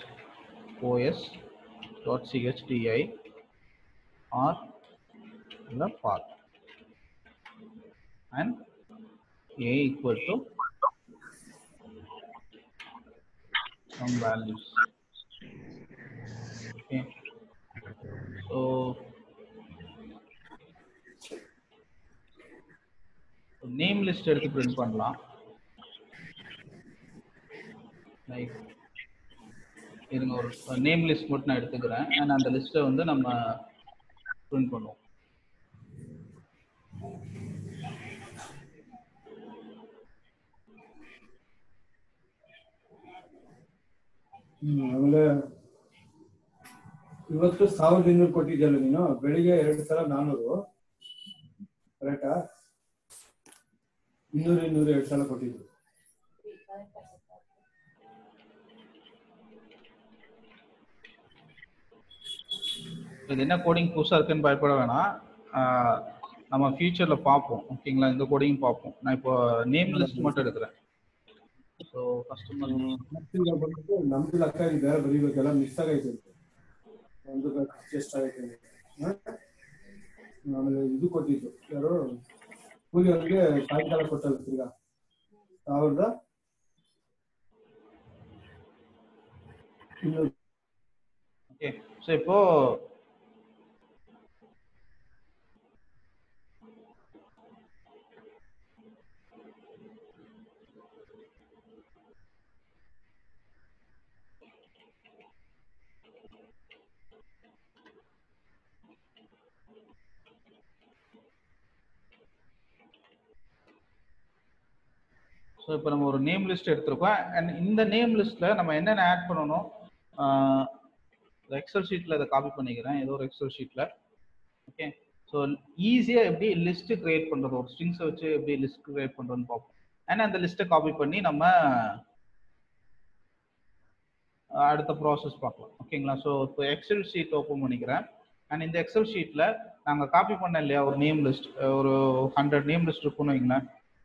dot chdi or the path and a equal to some values. Okay, so name list எடுத்து print பண்ணலாம். Like இருங்க, ஒரு name list மட்டும் நான் எடுத்துக்கிறேன் and அந்த லிஸ்ட்டை வந்து நம்ம print பண்ணுவோம். ಆಮೇಲೆ ಇವತ್ತು 1200 ಕೊಟ್ಟಿದ್ಯಲ್ಲ ನೀನು, ಬೆಳಿಗ್ಗೆ 2 ಸಲ 400 ಕರೆಕ್ಟಾ? 200 200 2 ಸಲ ಕೊಟ್ಟಿದ್ದು. இது என்ன கோடிங் புதுசா இருக்குன்னு பயப்பட வேணாம். நம்ம ஃபியூச்சர்ல பார்ப்போம். ஓகேங்களா? இந்த கோடிங் பார்ப்போம். நான் இப்போ நேம் லிஸ்ட் மட்டும் எடுக்கிறேன். ஸோ கஸ்டமர் ನಮ್ದು ಲೆಕ್ಕ ಇದೆ ಬರೀಬೇಕೆಲ್ಲ ಮಿಸ್ ಆಗೈತೆ ಒಂದು ಅಡ್ಜಸ್ಟ್ ಆಗೈತೆ. ಆಮೇಲೆ ಇದು ಕೊಟ್ಟಿದ್ದು ಯಾರು ಕೂಲಿ ಅವ್ರಿಗೆ ಸಾಯಂಕಾಲ ಕೊಟ್ಟಲ್ಲ ತಿರ್ಗಾ 1000. ஓகே. ஸோ இப்போ ஸோ இப்போ நம்ம ஒரு நேம் லிஸ்ட் எடுத்திருக்கோம். அண்ட் இந்த நேம் லிஸ்ட்ல நம்ம என்னென்ன ஆட் பண்ணணும், எக்ஸல் ஷீட்ல இதை காப்பி பண்ணிக்கிறேன், ஏதோ ஒரு எக்ஸல் ஷீட்ல. ஓகே. ஸோ ஈஸியா எப்படி லிஸ்ட் கிரியேட் பண்றது, ஒரு ஸ்ட்ரிங்ஸை வச்சு எப்படி லிஸ்ட் கிரியேட் பண்றதுன்னு பார்ப்போம். அண்ட் அந்த லிஸ்ட்டை காப்பி பண்ணி நம்ம அடுத்த ப்ராசஸ் பார்க்கலாம். ஓகேங்களா? ஸோ இப்போ எக்ஸல் ஷீட் ஓப்பன் பண்ணிக்கிறேன். அண்ட் இந்த எக்ஸல் ஷீட்ல நாங்கள் காப்பி பண்ண இல்லையா ஒரு நேம் லிஸ்ட், ஒரு 100 நேம் லிஸ்ட் இருக்குன்னு வைங்களேன்.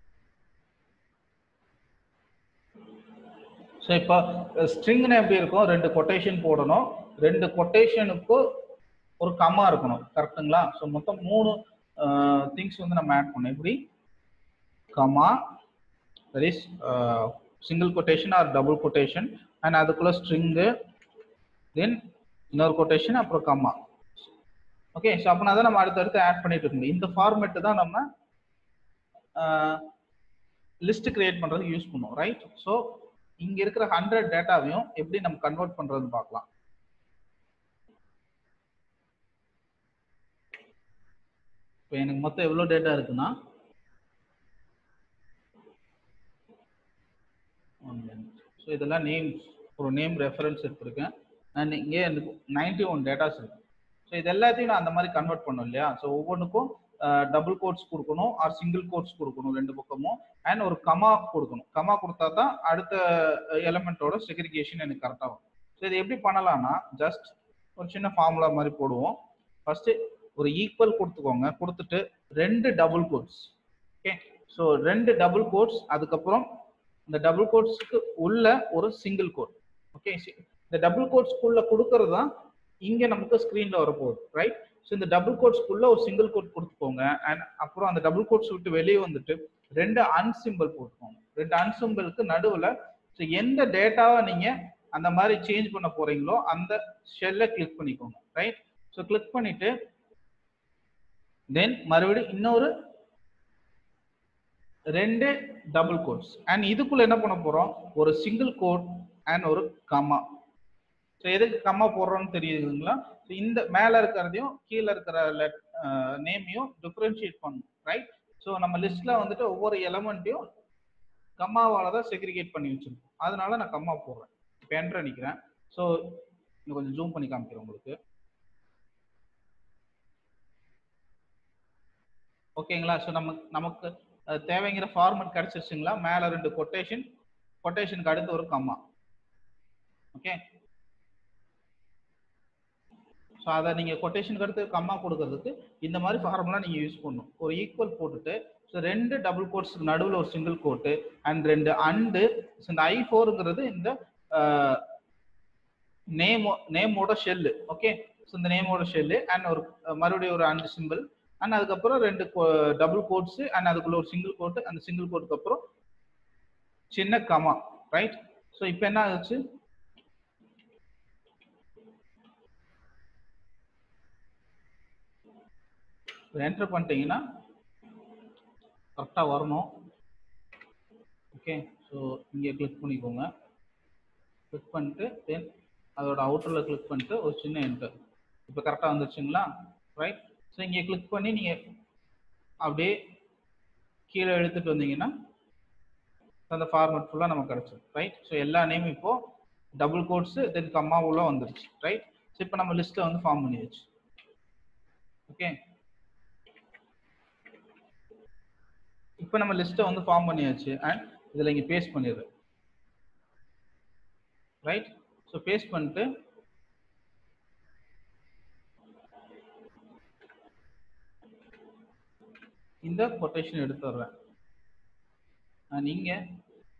ஸோ இப்போ ஸ்ட்ரிங்னா எப்படி இருக்கும், 2 கொட்டேஷன் போடணும், 2 கொட்டேஷனுக்கு ஒரு கம்மா இருக்கணும். கரெக்டுங்களா? ஸோ மொத்தம் 3 திங்ஸ் வந்து நம்ம ஆட் பண்ணோம். எப்படி comma, that is single quotation or double quotation, and அதுக்குள்ள ஸ்ட்ரிங்கு, தென் இன்னொரு கொட்டேஷன், அப்புறம் கம்மா. ஓகே. ஸோ அப்படின்னா தான் நம்ம அடுத்தடுத்து ஆட் பண்ணிட்டு இருக்கோம். இந்த ஃபார்மேட்டு தான் நம்ம லிஸ்ட் கிரியேட் பண்றதுக்கு யூஸ் பண்ணுவோம். ரைட்? ஸோ இங்க இருக்கிற 100 டேட்டாவையும் எப்படி நம்ம கன்வெர்ட் பண்றதுன்னு பார்க்கலாம். இப்போ எனக்கு மொத்தம் எவ்வளவு டேட்டா இருக்குன்னா, ஸோ இதெல்லாம் நேம்ஸ், ஒரு நேம் ரெஃபரன்ஸ் எடுத்திருக்கேன். நான் இங்கே 91 டேட்டாஸ் இருக்கு. ஸோ இது எல்லாத்தையும் நான் அந்த மாதிரி கன்வெர்ட் பண்ணோம் இல்லையா? ஸோ ஒவ்வொன்றுக்கும் டபுள் கோட்ஸ் கொடுக்கணும் ஆர் சிங்கிள் கோட்ஸ் கொடுக்கணும் 2 பக்கமும், அண்ட் ஒரு கமா கொடுக்கணும். கமா கொடுத்தா தான் அடுத்த எலிமெண்டோட செக்ரிகேஷன் எனக்கு கரெக்டாக வரும். ஸோ இது எப்படி பண்ணலாம்னா, ஜஸ்ட் ஒரு சின்ன ஃபார்முலா மாதிரி போடுவோம். ஃபர்ஸ்ட் ஒரு ஈக்குவல் கொடுத்துக்கோங்க, கொடுத்துட்டு 2 double quotes. Okay. So 2 double quotes, அதுக்கப்புறம் இந்த டபுள் கோட்ஸ்க்கு உள்ள ஒரு சிங்கிள் கோட். ஓகே. இந்த டபுள் கோட்ஸ்க்குள்ள கொடுக்கறது தான் இங்க நமக்கு ஸ்கிரீன்ல வரப்போகுது. ரைட்? ஸோ இந்த டபுள் கோட்ஸ்க்குள்ள ஒரு சிங்கிள் கோட் கொடுத்துக்கோங்க. அண்ட் அப்புறம் அந்த டபுள் கோட்ஸ் விட்டு வெளியே வந்துட்டு 2 அன்சிம்பிள் போட்டுக்கோங்க. 2 அன்சிம்பிளுக்கு நடுவில் ஸோ எந்த டேட்டாவை நீங்க அந்த மாதிரி சேஞ்ச் பண்ண போறீங்களோ அந்த ஷெல்லை கிளிக் பண்ணிக்கோங்க. ரைட்? ஸோ கிளிக் பண்ணிட்டு தென் மறுபடியும் இன்னொரு 2 டபுள் கோட்ஸ், அண்ட் இதுக்குள்ள என்ன பண்ண போறோம், ஒரு சிங்கிள் கோட் அண்ட் ஒரு கமா. ஸோ எதுக்கு கம்மா போடுறோம்னு தெரியுதுங்களா? ஸோ இந்த மேலே இருக்கிறதையும் கீழே இருக்கிற நேமையும் டிஃபரன்ஷியேட் பண்ணணும். ரைட்? ஸோ நம்ம லிஸ்ட்ல வந்துட்டு ஒவ்வொரு எலமெண்ட்டையும் கம்மாவால தான் செக்ரிகேட் பண்ணி வச்சிருக்கோம். அதனால நான் கம்மா போடுறேன். இப்போ என்டர் அடிக்கிறேன். ஸோ இன்னும் கொஞ்சம் ஜூம் பண்ணி காமிக்கிறேன் உங்களுக்கு. ஓகேங்களா? ஸோ நமக்கு தேவைங்கிற ஃபார்மட் கிடைச்சிருச்சுங்களா? மேலே 2 கொட்டேஷன், கொட்டேஷனுக்கு அடுத்து ஒரு கம்மா. ஓகே. ஸோ அதை நீங்கள் கொட்டேஷனுக்கு அடுத்து கம்மா கொடுக்கறதுக்கு இந்த மாதிரி ஃபார்முலா நீங்கள் யூஸ் பண்ணணும். ஒரு ஈக்குவல் போட்டுட்டு ஸோ 2 டபுள் கோட்ஸ்க்கு நடுவில் ஒரு single quote and 2 and. So இந்த I4ங்கிறது இந்த நேமோட ஷெல்லு. ஓகே. ஸோ இந்த நேமோட ஷெல்லு அண்ட் ஒரு மறுபடியும் ஒரு அண்டு சிம்பிள் அண்ட் அதுக்கப்புறம் 2 டபுள் கோட்ஸ் அண்ட் அதுக்குள்ள ஒரு சிங்கிள் கோட்டு, அந்த சிங்கிள் கோட்டுக்கு அப்புறம் சின்ன கமா. ரைட்? ஸோ இப்போ என்ன ஆச்சு, என்டர் பண்ணிட்டீங்கன்னா கரெக்டாக வரணும். ஓகே. ஸோ இங்கே கிளிக் பண்ணிக்கோங்க. கிளிக் பண்ணிட்டு தென் அதோட அவுட்டரில் கிளிக் பண்ணிட்டு ஒரு சின்ன என்டர். இப்போ கரெக்டாக வந்துருச்சுங்களா? ரைட்? ஸோ இங்கே கிளிக் பண்ணி நீங்கள் அப்படியே கீழே எடுத்துட்டு வந்தீங்கன்னா அந்த ஃபார்மட் ஃபுல்லாக நமக்கு கிடச்சிடும். ரைட்? ஸோ எல்லா நேமும் இப்போ டபுள் கோட்ஸ் தென் கம்மா உள்ள வந்துருச்சு ரைட். ஸோ இப்போ நம்ம லிஸ்ட்டை வந்து ஃபார்ம் பண்ணியாச்சு. ஓகே, இப்போ நம்ம லிஸ்ட்டை வந்து ஃபார்ம் பண்ணியாச்சு அண்ட் இதில் இங்கே பேஸ்ட் பண்ணிடுறேன் ரைட். ஸோ பேஸ்ட் பண்ணிட்டு இந்த கொட்டேஷன் எடுத்துடுறேன். நீங்கள்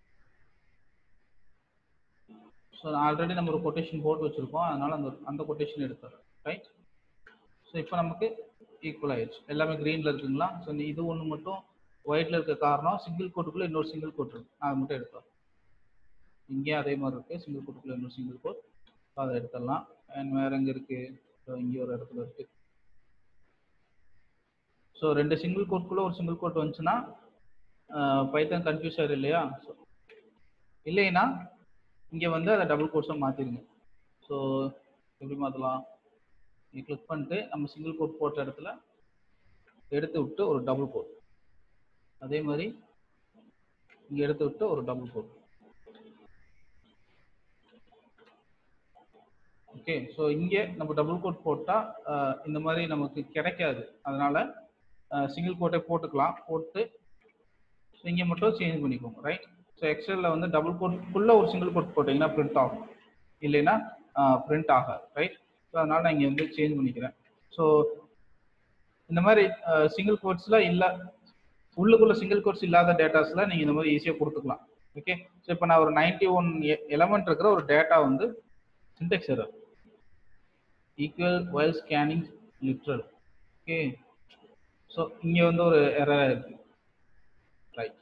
ஸோ ஆல்ரெடி நம்ம ஒரு கொட்டேஷன் போட்டு வச்சுருக்கோம், அதனால் அந்த கொட்டேஷன் எடுத்துடுறேன் ரைட். ஸோ இப்போ நமக்கு ஈக்குவல் ஆயிடுச்சு, எல்லாமே க்ரீனில் இருக்குங்களா. ஸோ இது ஒன்று மட்டும் ஒயிட்டில் இருக்க காரணம் சிங்கிள் கோட்டுக்குள்ளே இன்னொரு சிங்கிள் கோட் இருக்குது, அதை மட்டும் எடுத்துடலாம். இங்கேயும் அதே மாதிரி இருக்குது, சிங்கிள் கோட்டுக்குள்ளே இன்னொரு சிங்கிள் கோட், அதை எடுத்துடலாம். அண்ட் வேறு எங்கே இருக்குது, ஸோ இங்கே ஒரு இடத்துல இருக்குது. ஸோ 2 சிங்கிள் கோட்குள்ளே ஒரு சிங்கிள் கோட் வந்துச்சுன்னா பைத்தன் கன்ஃபியூஸ் ஆகிடும் இல்லையா. ஸோ இல்லைன்னா இங்கே வந்து அதை டபுள் கோட்ஸாக மாற்றிடுங்க. ஸோ எப்படி மாற்றலாம், நீங்கள் கிளிக் பண்ணிட்டு நம்ம சிங்கிள் கோட் போட்ட இடத்துல எடுத்து விட்டு ஒரு டபுள் கோட், அதே மாதிரி இங்கே எடுத்து விட்டு ஒரு டபுள் கோட். ஓகே, ஸோ இங்கே நம்ம டபுள் கோட் போட்டால் இந்த மாதிரி நமக்கு கிடைக்காது, அதனால சிங்கிள் கோட்டை போட்டுக்கலாம். போட்டு ஸோ இங்கே மட்டும் சேஞ்ச் பண்ணிக்கோங்க ரைட். ஸோ எக்ஸலில் வந்து டபுள் கோட்குள்ளே ஒரு சிங்கிள் கோட் போட்டிங்கன்னா பிரிண்ட் ஆகும், இல்லைன்னா பிரிண்ட் ஆகாது ரைட். ஸோ அதனால் நான் இங்கே வந்து சேஞ்ச் பண்ணிக்கிறேன். ஸோ இந்த மாதிரி சிங்கிள் கோட்ஸில் இல்லை, உள்ளுக்குள்ள சிங்கிள் கோட்ஸ் இல்லாத டேட்டாஸில் நீங்கள் இந்த மாதிரி ஈஸியாக கொடுத்துக்கலாம். ஓகே, ஸோ இப்போ நான் ஒரு 91 எலமெண்ட் இருக்கிற ஒரு டேட்டா வந்து syntax error equal while scanning literal. Okay, so இங்கே வந்து ஒரு எரர் இருக்கு right.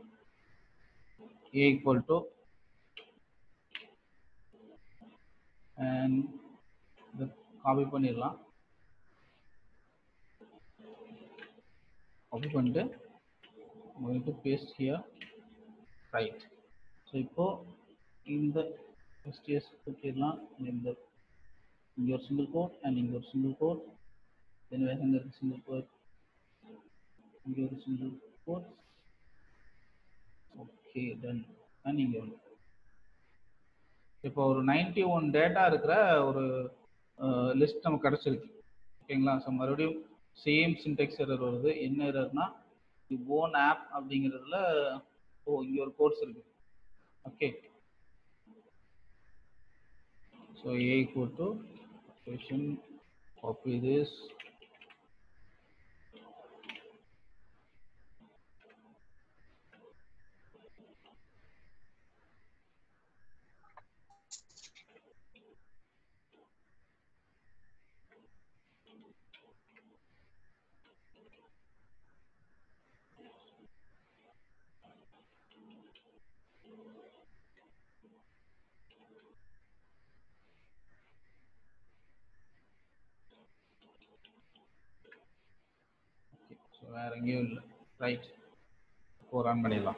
A equal to and the copy பண்ணிடலாம். copy பண்ணிட்டு I'm going to paste here right. So இப்போ இந்த STS கொடுத்துடலாம். இந்த இங்கே ஒரு சிங்கிள் கோட் அண்ட் இங்கே ஒரு சிங்கிள் கோட், தென் வேறு எங்கே இருக்குது சிங்கிள் கோட், இங்கே ஒரு single quote. Okay done. And இங்கே ஒன்று. இப்போ ஒரு 91 டேட்டா இருக்கிற ஒரு லிஸ்ட் நமக்கு கிடச்சிருக்கு. ஓகேங்களா. ஸோ மறுபடியும் சேம் சின்டெக்ஸ் எரர் வருது. என்ன எரர்னா ஓன் ஆப் அப்படிங்கிறதுல இங்கே ஒரு கோர்ஸ் இருக்கு. Okay, so A equal to question copy this வேற எங்கேயும் இல்லை ரைட். இப்போ ரன் பண்ணிடலாம்.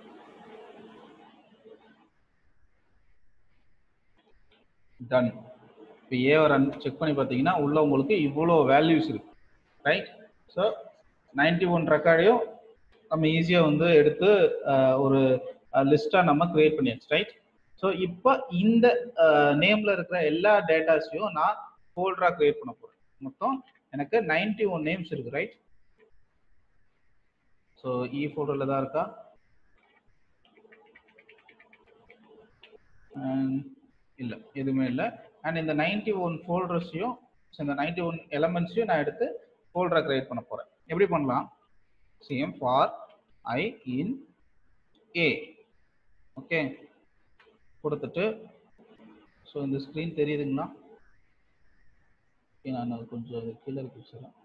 டன். இப்போ ஏவை ரன் செக் பண்ணி பார்த்தீங்கன்னா உள்ள உங்களுக்கு இவ்வளோ வேல்யூஸ் இருக்கு ரைட். ஸோ 91 ரெக்கார்டையும் நம்ம ஈஸியாக வந்து எடுத்து ஒரு லிஸ்ட்டாக நம்ம கிரியேட் பண்ணியாச்சு ரைட். ஸோ இப்போ இந்த நேமில் இருக்கிற எல்லா டேட்டாஸையும் நான் ஃபோல்டராக கிரியேட் பண்ண போகிறேன். மொத்தம் எனக்கு 91 நேம்ஸ் இருக்கு ரைட். ஸோ ஃபோல்டரில் தான் இருக்கா, இல்லை எதுவுமே இல்லை. அண்ட் இந்த 91 ஃபோல்டர்ஸையும் இந்த 91 எலமெண்ட்ஸையும் நான் எடுத்து ஃபோல்டராக கிரியேட் பண்ண போகிறேன். எப்படி பண்ணலாம், same for I in A. Okay, கொடுத்துட்டு ஸோ இந்த ஸ்க்ரீன் தெரியுதுங்களா? ஓகே, நான் அது கொஞ்சம் கீழே வச்சுறேன்.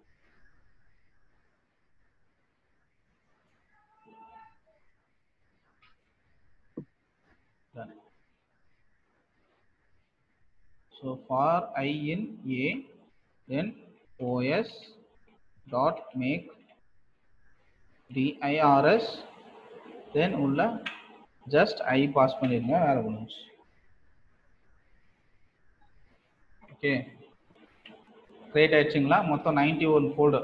So for I in A, then OS dot make dirs, then உள்ள just I pass பண்ணிருங்க, வேற ஒண்ணும். ஓகே, கிரியேட் ஆயிடுச்சுங்களா? மொத்தம் 91 ஃபோல்டர்.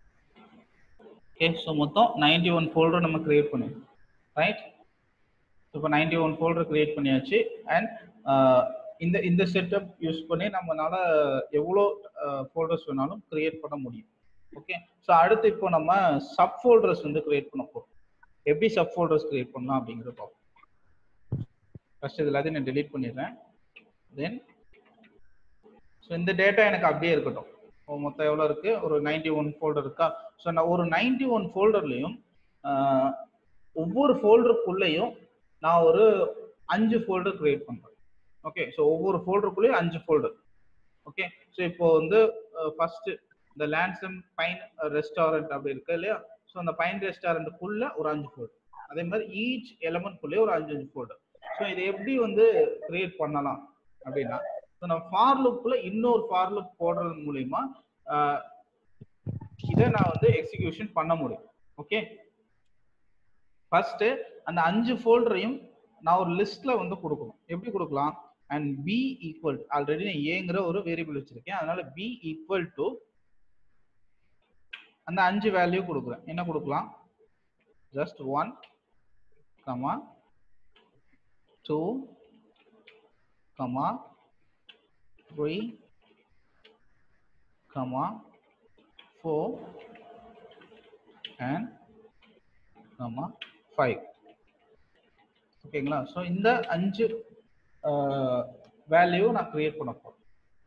ஓகே, ஸோ மொத்தம் 91 ஃபோல்டர் நம்ம கிரியேட் பண்ணிருக்கோம் ரைட். ஸோ இப்போ 91 ஃபோல்டர் கிரியேட் பண்ணியாச்சு. அண்ட் இந்த செட்டப் யூஸ் பண்ணி நம்மளால எவ்வளோ ஃபோல்டர்ஸ் வேணாலும் கிரியேட் பண்ண முடியும். ஓகே, ஸோ அடுத்து இப்போ நம்ம சப் ஃபோல்டர்ஸ் வந்து கிரியேட் பண்ண போகிறோம். எப்படி சப் ஃபோல்டர்ஸ் கிரியேட் பண்ணலாம் அப்படிங்கிறத பார்ப்போம். ஃபர்ஸ்ட் இது எல்லாத்தையும் நான் டெலீட் பண்ணிடுறேன். தென் ஸோ இந்த டேட்டா எனக்கு அப்படியே இருக்கட்டும். மொத்தம் எவ்வளோ இருக்கு? ஒரு 91 ஃபோல்டர் இருக்கா? ஸோ நான் ஒரு 91 ஃபோல்டர்லையும் ஒவ்வொரு ஃபோல்டருக்குள்ளேயும் நான் ஒரு 5 ஃபோல்டர் கிரியேட் பண்ணுறேன். ஓகே, ஸோ ஒவ்வொரு ஃபோல்டருக்குள்ளேயும் 5 ஃபோல்டர். ஓகே, ஸோ இப்போ வந்து ஃபர்ஸ்ட் இந்த லான்சம் பைன் ரெஸ்டாரண்ட் அப்படி இருக்கு இல்லையா? ஸோ அந்த பைன் ரெஸ்டாரண்ட்டுக்குள்ள ஒரு 5 ஃபோல்டர், அதே மாதிரி ஈச் எலமெண்ட்குள்ளேயே ஒரு 5 ஃபோல்டர். ஸோ இதை எப்படி வந்து கிரியேட் பண்ணலாம் அப்படின்னா, ஸோ நம்ம ஃபார் லூப்ல இன்னொரு ஃபார் லூப் போடுறது மூலியமா இதை நான் வந்து எக்ஸிகியூஷன் பண்ண முடியும். ஓகே, ஃபர்ஸ்ட் அந்த 5 ஃபோல்டரையும் நான் ஒரு லிஸ்ட்ல வந்து கொடுக்கணும். எப்படி கொடுக்கலாம்? அண்ட் பி ஈக்குவல், ஆல்ரெடி நான் ஏங்கிற ஒரு வேரியபிள் வச்சிருக்கேன், அதனால பி ஈக்குவல் டு அந்த 5 வேல்யூ கொடுக்குறேன். என்ன கொடுக்கலாம்? Just 1, 2, 3, 4 and 5. ஓகேங்களா? ஸோ இந்த 5 வேல்யூ நான் கிரியேட் பண்ண போறேன்.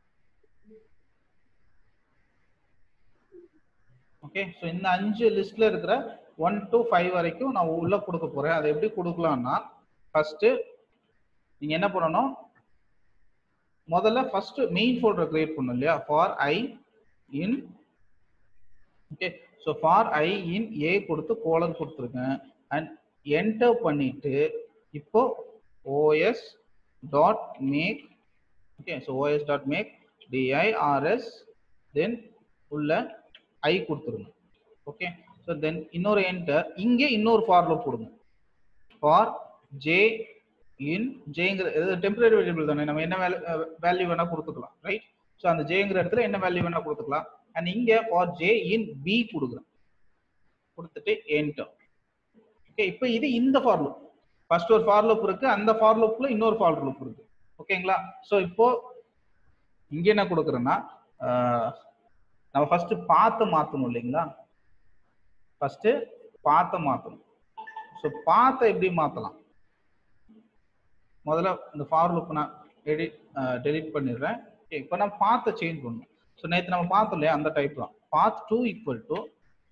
ஓகே, ஸோ இந்த 5 லிஸ்ட்ல இருக்கிற 1 to 5 வரைக்கும் நான் உள்ள கொடுக்க போறேன். அதை எப்படி கொடுக்கலாம்னா, ஃபர்ஸ்ட் நீங்க என்ன பண்ணணும், முதல்ல ஃபர்ஸ்ட் மெயின் ஃபோல்டர் கிரியேட் பண்ணணும் இல்லையா? For I in, okay, so for I in A கொடுத்து கோலன் கொடுத்துருங்க. அண்ட் என்டர் பண்ணிட்டு இப்போ os dot make, okay, so os dot make dirs, then உள்ள ஐ கொடுத்துருங்க. ஓகே, ஸோ தென் இன்னொரு என்டர், இங்கே இன்னொரு ஃபார் லூப் கொடுங்க. ஃபார் ஜே இன், ஜேங்கிற டெம்பரரி வேரியபிள் தானே, நம்ம என்ன வேல்யூ வேணா கொடுத்துக்கலாம், ரைட்? ஸோ அந்த ஜேங்கிற இடத்துல என்ன வேல்யூ வேணா கொடுத்துக்கலாம். அண்ட் இங்கே ஃபார் ஜே இன் பி கொடுக்குறேன், கொடுத்துட்டு என்டர். ஓகே, இப்போ இது இந்த ஃபார் லூப். ஃபர்ஸ்ட் ஒரு ஃபார் லூப் இருக்கு, அந்த ஃபார் லூப்ல இன்னொரு ஃபார் லூப் இருக்கு. ஓகேங்களா? ஸோ இப்போ இங்க என்ன கொடுக்குறேன்னா, நம்ம ஃபர்ஸ்ட் பாத்தை மாத்தணும் இல்லைங்களா? ஃபர்ஸ்ட் பாத்தை மாத்தணும். ஸோ பாத்தை எப்படி மாத்தலாம்? முதல்ல இந்த ஃபார் லூப் நான் டெலிட் பண்ணிடுறேன். இப்போ நான் பாத்தை சேஞ்ச் பண்ணணும். ஸோ நேற்று நம்ம பார்த்தோம் இல்லையா, அந்த டைப் தான். path 2 equal to,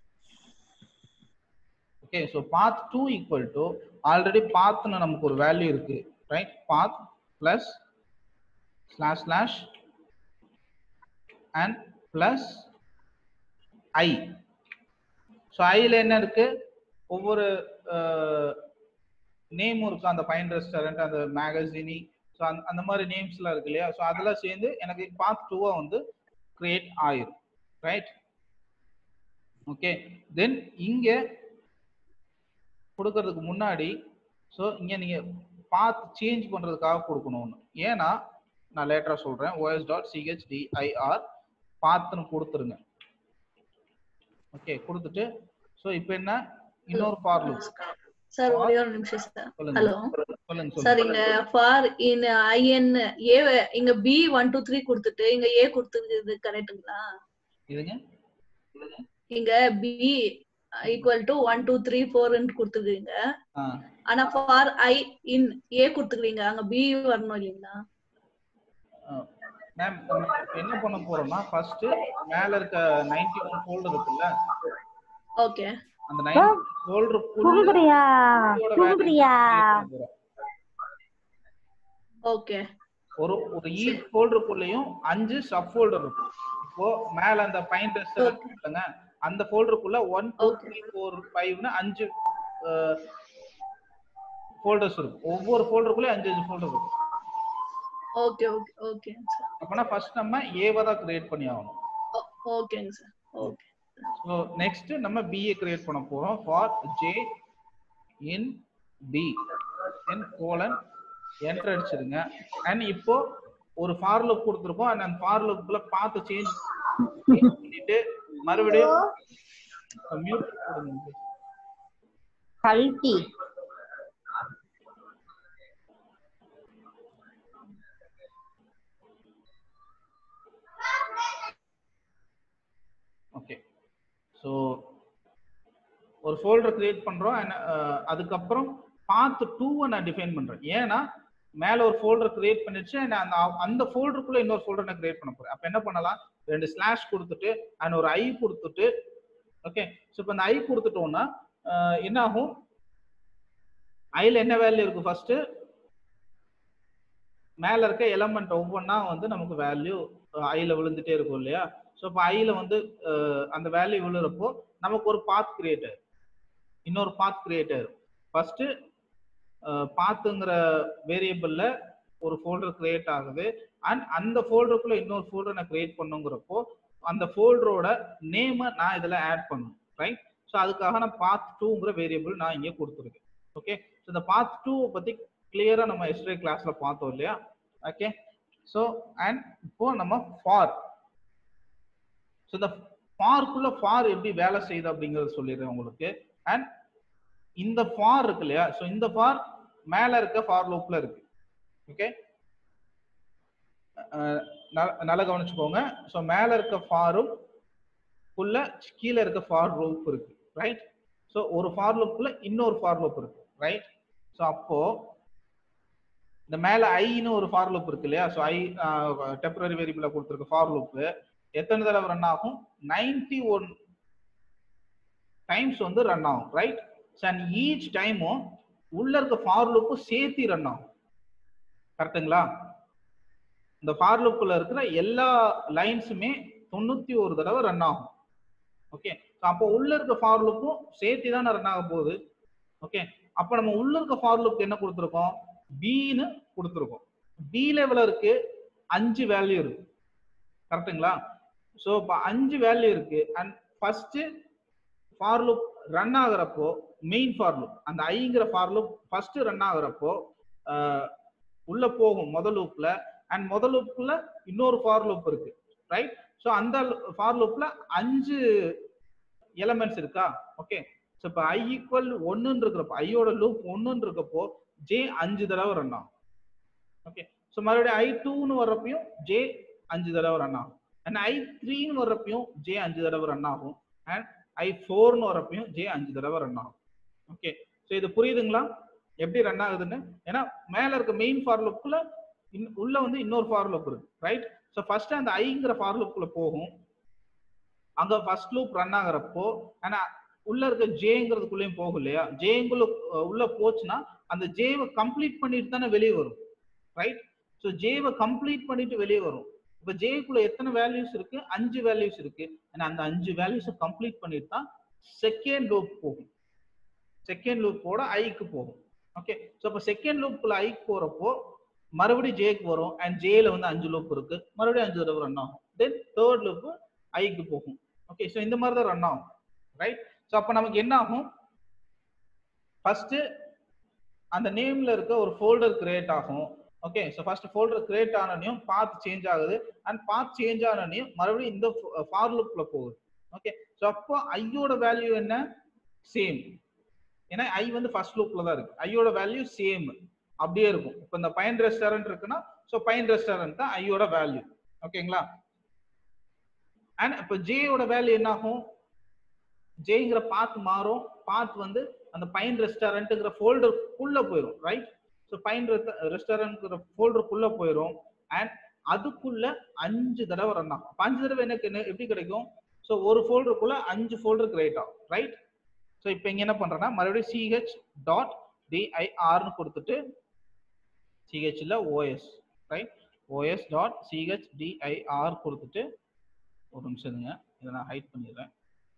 okay, so path 2 equal to already பாத்னு நமக்கு ஒரு வேல்யூ இருக்கு, right? path plus slash slash and plus I. So ஐல என்ன இருக்கு? ஒவ்வொரு நேமும் இருக்கு. அந்த பைன் ரெஸ்டாரண்ட், அந்த மேகசினி, ஸோ அந்த மாதிரி நேம்ஸ்லாம் இருக்கு இல்லையா? ஸோ அதெல்லாம் சேர்ந்து எனக்கு path 2 வந்து கிரியேட் ஆயிரும், ரைட்? ஓகே, தென் இங்க கொடுக்கறதுக்கு முன்னாடி, ஸோ இங்க நீங்க பாத் சேஞ்ச் பண்றதுக்காக கொடுக்கணும். ஏன்னா நான் லேட்டரா சொல்றேன். os டாட் chdir பாத்னு கொடுத்துருங்க. ஓகே, கொடுத்துட்டு ஸோ இப்போ என்ன, இன்னொரு ஃபார் லூப். சார் ஒரே ஒரு நிமிஷம் சார். ஹலோ சொல்லுங்க சார், இங்க ஃபார் இன் in ஏ இங்க b 1 2 3 கொடுத்துட்டு இங்க a கொடுத்துது, கரெக்ட்டுங்களா? இதுங்க இங்க b ஈக்குவல் டு 1 2 3 4 ன்னு கொடுத்துருக்கீங்க. ஆனா ஃபார் i in a கொடுத்துக்கிறீங்க, அங்க b வரணும் இல்லீங்களா? மேம், என்ன பண்ண போறோம்னா, ஃபர்ஸ்ட் மேல இருக்க 91 ஃபோல்டர் இருக்குல்ல, ஓகே, அந்த 91 ஃபோல்டருக்குள்ள ஓகே, ஒரு ஈச் ஃபோல்டருக்குள்ளேயும் 5 சப் ஃபோல்டர் இருக்கு. இப்போ மேல அந்த பைன் ரெஸ்டாரண்ட் இருக்குங்க, அந்த ஃபோல்டருக்குள்ள 1 2 3 4 5ன்னு 5 ஃபோல்டர்ஸ் இருக்கு. ஒவ்வொரு ஃபோல்டருக்குள்ளே 5 ஃபோல்டர் இருக்கு. Okay okay okay sir. அப்பனா ஃபர்ஸ்ட் நம்ம ஏவா தான் கிரியேட் பண்ணி ஆகணும். ஓகேங்க சார். ஓகே, ஸோ நெக்ஸ்ட் நம்ம பிஏ கிரியேட் பண்ண போறோம். For J in B then colon enter அடிச்சிருங்க. அண்ட் இப்போ ஒரு ஃபார் லூப் கொடுத்துருக்கோம். அண்ட் அந்த ஃபார் லூப்ல பார்த்து சேஞ்ச் பண்ணிட்டு மறுபடியும் மியூட் கொடுங்க. கல்டி ஸோ ஒரு ஃபோல்டர் கிரியேட் பண்றோம் and அதுக்கப்புறம் பாத் 2 நான் டிஃபைன் பண்றேன். ஏன்னா மேல ஒரு ஃபோல்டர் கிரியேட் பண்ணிடுச்சு and அந்த ஃபோல்டருக்குள்ள இன்னொரு ஃபோல்டர் நான் கிரியேட் பண்ண போறேன். அப்ப என்ன பண்ணலாம், 2 ஸ்லாஷ் கொடுத்துட்டு and ஒரு ஐ கொடுத்துட்டு ஓகே. ஸோ இப்போ அந்த ஐ கொடுத்துட்டோம்னா என்ன ஆகும், ஐல என்ன வேல்யூ இருக்கு, ஃபர்ஸ்ட் மேல இருக்க எலமெண்ட் ஒவ்வொன்றா வந்து நமக்கு வேல்யூ ஐல விழுந்துட்டே இருக்கும் இல்லையா. ஸோ இப்போ ஐல வந்து அந்த வேல்யூ விழுறப்போ நமக்கு ஒரு பாத் கிரியேட்டர், இன்னொரு பாத் கிரியேட்டர். ஃபர்ஸ்ட் பாத்துங்கிற வேரியபிள்ல ஒரு ஃபோல்டர் கிரியேட் ஆகுது அண்ட் அந்த ஃபோல்டருக்குள்ள இன்னொரு ஃபோல்டர் நான் கிரியேட் பண்ணுங்கிறப்போ அந்த ஃபோல்டரோட நேமை நான் இதுல ஆட் பண்ணணும், ரைட். ஸோ அதுக்காக நான் பாத் 2ங்கிற வேரியபிள் நான் இங்கே கொடுத்துருக்கேன். ஓகே. ஸோ இந்த பாத் 2 பத்தி கிளியரா நம்ம எஸ்டே கிளாஸ்ல பார்த்தோம் இல்லையா. ஓகே. ஸோ அண்ட் இப்போ நம்ம ஃபார், ஸோ இந்த ஃபார்க்குள்ள ஃபார் எப்படி வேலை செய்யுது அப்படிங்கறத சொல்லிடுறேன் உங்களுக்கு. அண்ட் இந்த ஃபார் இருக்கு இல்லையா, ஸோ இந்த ஃபார் மேல இருக்க ஃபார் லூப்ல இருக்கு. ஓகே, நல்லா கவனிச்சுக்கோங்க. ஸோ மேல இருக்க ஃபாரும் உள்ள கீழே இருக்க ஃபார் லூப் இருக்கு, ரைட். ஸோ ஒரு ஃபார் லூப்ல இன்னொரு ஃபார் லூப் இருக்கு, ரைட். ஸோ அப்போ இந்த மேல ஐன்னு ஒரு ஃபார் லூப் இருக்கு இல்லையா. ஸோ ஐ டெம்பரரி வேரியபிள கொடுத்துருக்க ஃபார் லூப் எத்தனை தடவை ரன் ஆகும், 91 டைம்ஸ் வந்து ரன் ஆகும், ரைட். அண்ட் ஈச் டைமும் உள்ள இருக்க ஃபார் லூப் சேர்த்து ரன் ஆகும், கரெக்டுங்களா. இந்த ஃபார் லூப்ல இருக்கிற எல்லா லைன்ஸுமே 91 தடவை ரன் ஆகும். ஓகே. அப்போ உள்ள இருக்க ஃபார் லூப்பும் சேர்த்து தான் ரன் ஆக போகுது. ஓகே. அப்ப நம்ம உள்ள இருக்க ஃபார் லூப் என்ன கொடுத்துருக்கோம், பின்னு கொடுத்துருக்கோம். பி லெவல இருக்கு 5 வேல்யூ இருக்கு, கரெக்டுங்களா. ஸோ இப்போ 5 வேல்யூ இருக்கு and first for loop run ஆகுறப்போ மெயின் ஃபார் லூப் அந்த ஐங்கிற ஃபார் லூப் ஃபர்ஸ்ட் ரன் ஆகுறப்போ உள்ள போகும் முதல் லூப்ல அண்ட் முதல் லூப்ல இன்னொரு ஃபார் லூப் இருக்கு, ரைட். ஸோ அந்த ஃபார் லூப்ல 5 எலமெண்ட்ஸ் இருக்கா. ஓகே. ஸோ இப்போ ஐ ஈக்குவல் 1 இருக்கிறப்போ ஐயோட லூப் 1 இருக்கப்போ ஜே 5 தடவை ரன் ஆகும். ஓகே. ஸோ மறுபடியும் I2ன்னு வர்றப்பையும் ஜே 5 தடவை ரன் ஆகும் அண்ட் I3ன்னு வர்றப்பையும் ஜே 5 தடவை ரன் ஆகும் அண்ட் I4ன்னு வர்றப்பையும் ஜே 5 தடவை ரன் ஆகும். ஓகே. ஸோ இது புரியுதுங்களா எப்படி ரன் ஆகுதுன்னு. ஏன்னா மேல இருக்க மெயின் ஃபார் லூப்ல உள்ள வந்து இன்னொரு ஃபார் லூப் இருக்கு, ரைட். ஸோ ஃபர்ஸ்ட் அந்த ஐங்கிற ஃபார் லூப்குள்ள போகும், அங்க ஃபர்ஸ்ட் லூப் ரன் ஆகுறப்போ ஆனா உள்ள இருக்க ஜேங்கிறதுக்குள்ளேயும் போகும் இல்லையா. ஜேங்குள்ள உள்ள போச்சுன்னா அந்த ஜேவை கம்ப்ளீட் பண்ணிட்டு தானே வெளியே வரும், ரைட். ஸோ ஜேவை கம்ப்ளீட் பண்ணிட்டு வெளியே வரும். இப்போ ஜேக்குள்ள எத்தனை வேல்யூஸ் இருக்கு, 5 வேல்யூஸ் இருக்கு. அந்த 5 வேல்யூஸை கம்ப்ளீட் பண்ணிட்டு தான் செகண்ட் லூப் போகும், செகண்ட் லூப்போட ஐக்கு போகும். ஓகே. ஸோ இப்போ செகண்ட் லூப்ல ஐக்கு போறப்போ மறுபடியும் ஜேக்கு வரும் அண்ட் ஜேல வந்து 5 லூப் இருக்கு, மறுபடியும் 5 தடவை ரன் ஆகும். தென் தேர்ட் லூப் ஐக்கு போகும். ஓகே. ஸோ இந்த மாதிரி தான் ரன் ஆகும், ரைட். ஸோ அப்போ நமக்கு என்ன ஆகும், ஃபர்ஸ்ட் அந்த நேம்ல இருக்க ஒரு ஃபோல்டர் கிரியேட் ஆகும். Okay. So first folder create ஆனனையும் பாத் சேஞ்ச் ஆகுது அண்ட் பாத் சேஞ்ச் ஆனனையும் மறுபடியும் இந்த ஃபார் லூப்ல போகுது. ஓகே. ஸோ அப்போ ஐயோட வேல்யூ என்ன, சேம். ஏன்னா ஐ வந்து ஃபர்ஸ்ட் லூப்ல தான் இருக்கு, ஐயோட வேல்யூ சேம் அப்படியே இருக்கும். இப்போ இந்த பைன் ரெஸ்டாரண்ட் இருக்குன்னா ஸோ பைன் ரெஸ்டாரண்ட் தான் ஐயோட வேல்யூ, ஓகேங்களா. அண்ட் இப்போ ஜேயோட வேல்யூ என்ன ஆகும், ஜேங்கிற பாத் மாறும், பாத் வந்து அந்த பைன் ரெஸ்டாரண்ட்ங்கிற ஃபோல்டருக்குள்ள போயிடும், ரைட். ஸோ பைன் ரெஸ்டாரண்ட்ங்கிற ஃபோல்டருக்குள்ள போயிடும் அண்ட் அதுக்குள்ள 5 தடவை ரன் ஆகும். 5 தடவை எனக்கு எப்படி கிடைக்கும், ஸோ ஒரு ஃபோல்டருக்குள்ள 5 ஃபோல்டர் கிரியேட் ஆகும், ரைட். ஸோ இப்போ இங்க என்ன பண்றேன்னா மறுபடியும் ch.dirன்னு கொடுத்துட்டு chல os, ரைட். os.chdir கொடுத்துட்டு ஒரு நிமிஷம் இருங்க, இதை நான் ஹைட் பண்ணிடுறேன்.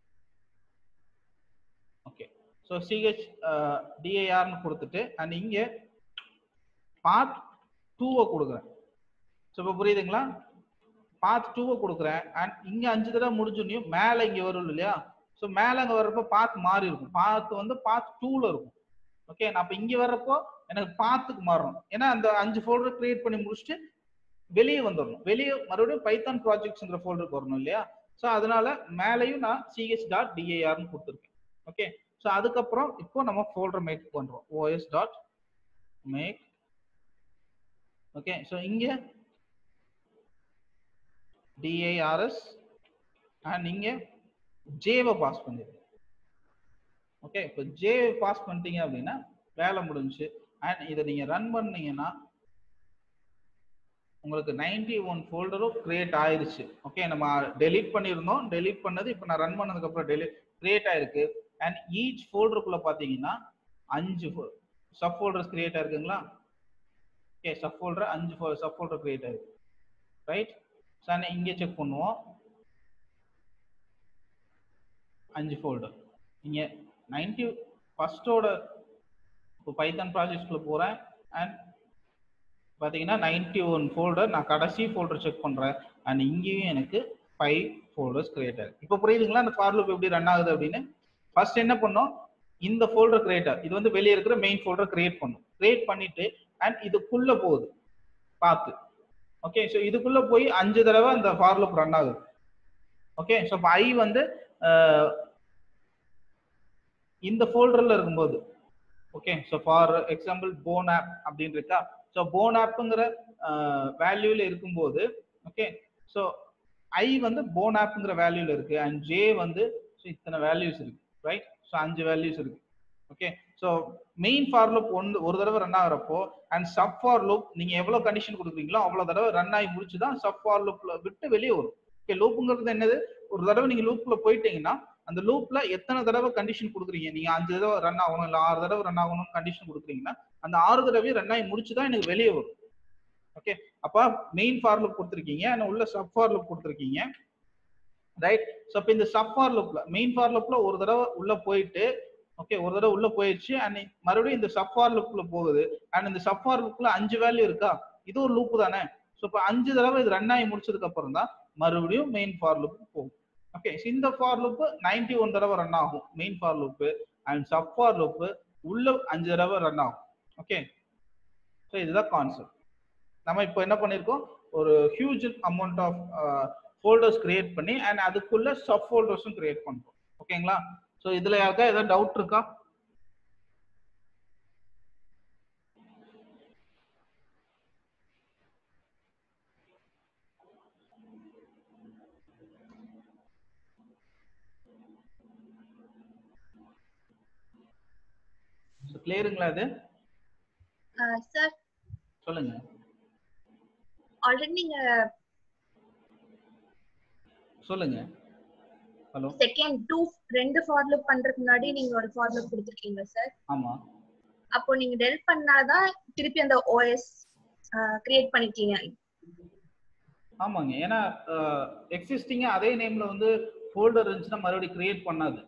ஓகே. ஸோ chdirன்னு கொடுத்துட்டு அண்ட் இங்க பாத் 2 கொடுக்குறேன். ஸோ இப்போ புரியுதுங்களா, பாத் 2 கொடுக்குறேன் அண்ட் இங்க 5 தடவை முடிஞ்சோன்னையும் மேல இங்க வரும் இல்லையா. ஸோ மேல அங்க வர்றப்போ பாத் மாறி இருக்கும், பாத் வந்து பாத் 2ல இருக்கும். ஓகே. நான் அப்ப இங்க வர்றப்போ எனக்கு பாத்துக்கு மாறணும், ஏன்னா அந்த 5 ஃபோல்டர் கிரியேட் பண்ணி முடிச்சுட்டு வெளியே வந்துடணும், வெளியே மறுபடியும் பைத்தான் ப்ராஜெக்ட்ஸ்ங்கிற ஃபோல்டருக்கு வரணும் இல்லையா. ஸோ அதனால மேலையும் நான் ch.dirன்னு கொடுத்துருக்கேன். ஓகே. ஸோ அதுக்கப்புறம் இப்போ நம்ம ஃபோல்டர் மேக் பண்றோம், os.make. ஓகே. ஸோ இங்க dirs அண்ட் இங்க ஜேவை பாஸ் பண்ணிடுங்க. ஓகே, இப்போ ஜேவை பாஸ் பண்ணிட்டீங்க அப்படின்னா வேலை முடிஞ்சு. அண்ட் இதை நீங்க ரன் பண்ணீங்கன்னா உங்களுக்கு 91 ஃபோல்டரும் கிரியேட் ஆயிருச்சு. ஓகே, நம்ம டெலீட் பண்ணியிருந்தோம், டெலீட் பண்ணது இப்போ நான் ரன் பண்ணதுக்கு அப்புறம் கிரியேட் ஆயிருக்கு. அண்ட் ஈச் ஃபோல்டருக்குள்ள பாத்தீங்கன்னா 5 சப் ஃபோல்டர்ஸ் கிரியேட் ஆயிருக்குங்களா? Okay, sub folder 5 sub folder create ஆயிருக்கு. ரைட், சார் இங்கே செக் பண்ணுவோம். 5 ஃபோல்டர் இங்க 90 ஃபர்ஸ்டோட இப்போ பைத்தான் ப்ராஜெக்ட்ஸ்குள்ள போறேன். அண்ட் பாத்தீங்கன்னா 91 ஃபோல்டர், நான் கடைசி ஃபோல்டர் செக் பண்றேன். அண்ட் இங்கேயும் எனக்கு 5 ஃபோல்டர்ஸ் கிரியேட் ஆகுது. இப்போ புரியுதுங்களா அந்த ஃபார் லூப் எப்படி ரன் ஆகுது அப்படின்னு? ஃபர்ஸ்ட் என்ன பண்ணோம், இந்த ஃபோல்டர் கிரியேட் ஆகுது, இது வந்து வெளியே இருக்கிற மெயின் ஃபோல்டர் கிரியேட் பண்ணும். கிரியேட் பண்ணிட்டு அண்ட் இதுக்குள்ள போகுது பார்த்து. ஓகே, ஸோ இதுக்குள்ள போய் 5 தடவை இந்த ஃபார் லூப் ரன் ஆகுது. ஓகே, ஸோ இப்போ ஐ வந்து இந்த ஃபோல்டர்ல இருக்கும்போது, okay, so for example phone app அப்படின்னு இருக்கா. ஸோ போன் ஆப்புங்கிற வேல்யூல இருக்கும்போது, ஓகே, ஸோ ஐ வந்து போன் ஆப்புங்கிற வேல்யூல இருக்கு. அண்ட் ஜே வந்து இத்தனை வேல்யூஸ் இருக்கு. ரைட், ஸோ 5 வேல்யூஸ் இருக்கு. Okay, so main for loop ஒரு தடவை ரன் ஆகிறப்போ அண்ட் சப் ஃபார் லூப் நீங்க எவ்வளவு கண்டிஷன் கொடுக்குறீங்களோ அவ்வளவு தடவை ரன் ஆகி முடிச்சுதான் சப் ஃபார் லூப்ல விட்டு வெளியே வரும். ஓகே, லூப்புங்கிறது என்னது, ஒரு தடவை நீங்க லூப்ல போயிட்டீங்கன்னா அந்த லூப்ல எத்தனை தடவை கண்டிஷன் கொடுக்குறீங்க, நீங்க 5 தடவை ரன் ஆகணும் இல்ல 6 தடவை ரன் ஆகணும்னு கண்டிஷன் கொடுக்குறீங்கன்னா அந்த 6 தடவை ரன் ஆகி முடிச்சுதான் எனக்கு வெளியே வரும். ஓகே, அப்ப மெயின் ஃபார் லூப் கொடுத்துருக்கீங்க, உள்ள சப் ஃபார் லூப் கொடுத்துருக்கீங்க. ரைட், ஸோ இப்போ இந்த சப் ஃபார் லூப்ல மெயின் ஃபார் லூப்ல ஒரு தடவை உள்ள போயிட்டு, ஓகே, ஒரு தடவை உள்ள போயிடுச்சு. அண்ட் மறுபடியும் இந்த சப் ஃபார் லூப்ல போகுது. அண்ட் இந்த சப் ஃபார் லூப்ல 5 வேல்யூ இருக்கா, இது ஒரு லூப் தானே. ஸோ இப்போ 5 தடவை இது ரன் ஆகி முடிச்சதுக்கு அப்புறம் தான் மறுபடியும் மெயின் ஃபார் லூப் போகும். ஓகே, இந்த ஃபார் லூப் 91 தடவை ரன் ஆகும் main for loop. And sub for loop உள்ள 5 தடவை ரன் ஆகும். ஓகே, ஸோ இதுதான் கான்செப்ட். நம்ம இப்போ என்ன பண்ணிருக்கோம், ஒரு huge amount of folders create பண்ணி அண்ட் அதுக்குள்ள சப் ஃபோல்டர்ஸும் கிரியேட் பண்றோம். ஓகேங்களா? ஸோ இதுல யாருக்கா ஏதாவது டவுட் இருக்கா? கிளியருங்களா இது? சார் சொல்லுங்க. ஆல்ரெடி நீங்க சொல்லுங்க. ஹலோ, செகண்ட் ரெண்டு ஃபார் லூப் பண்றதுக்கு முன்னாடி நீங்க ஒரு ஃபார் லூப் கொடுத்துருக்கீங்க சார். ஆமா, அப்போ நீங்க டெலிட் பண்ணாதான் திருப்பி அந்த ஓஎஸ் கிரியேட் பண்ணிட்டீங்க. ஆமாங்க, ஏன்னா எக்ஸிஸ்டிங்கா அதே நேம்ல வந்து ஃபோல்டர் இருந்துச்சுன்னா மறுபடியும் கிரியேட் பண்ணாது.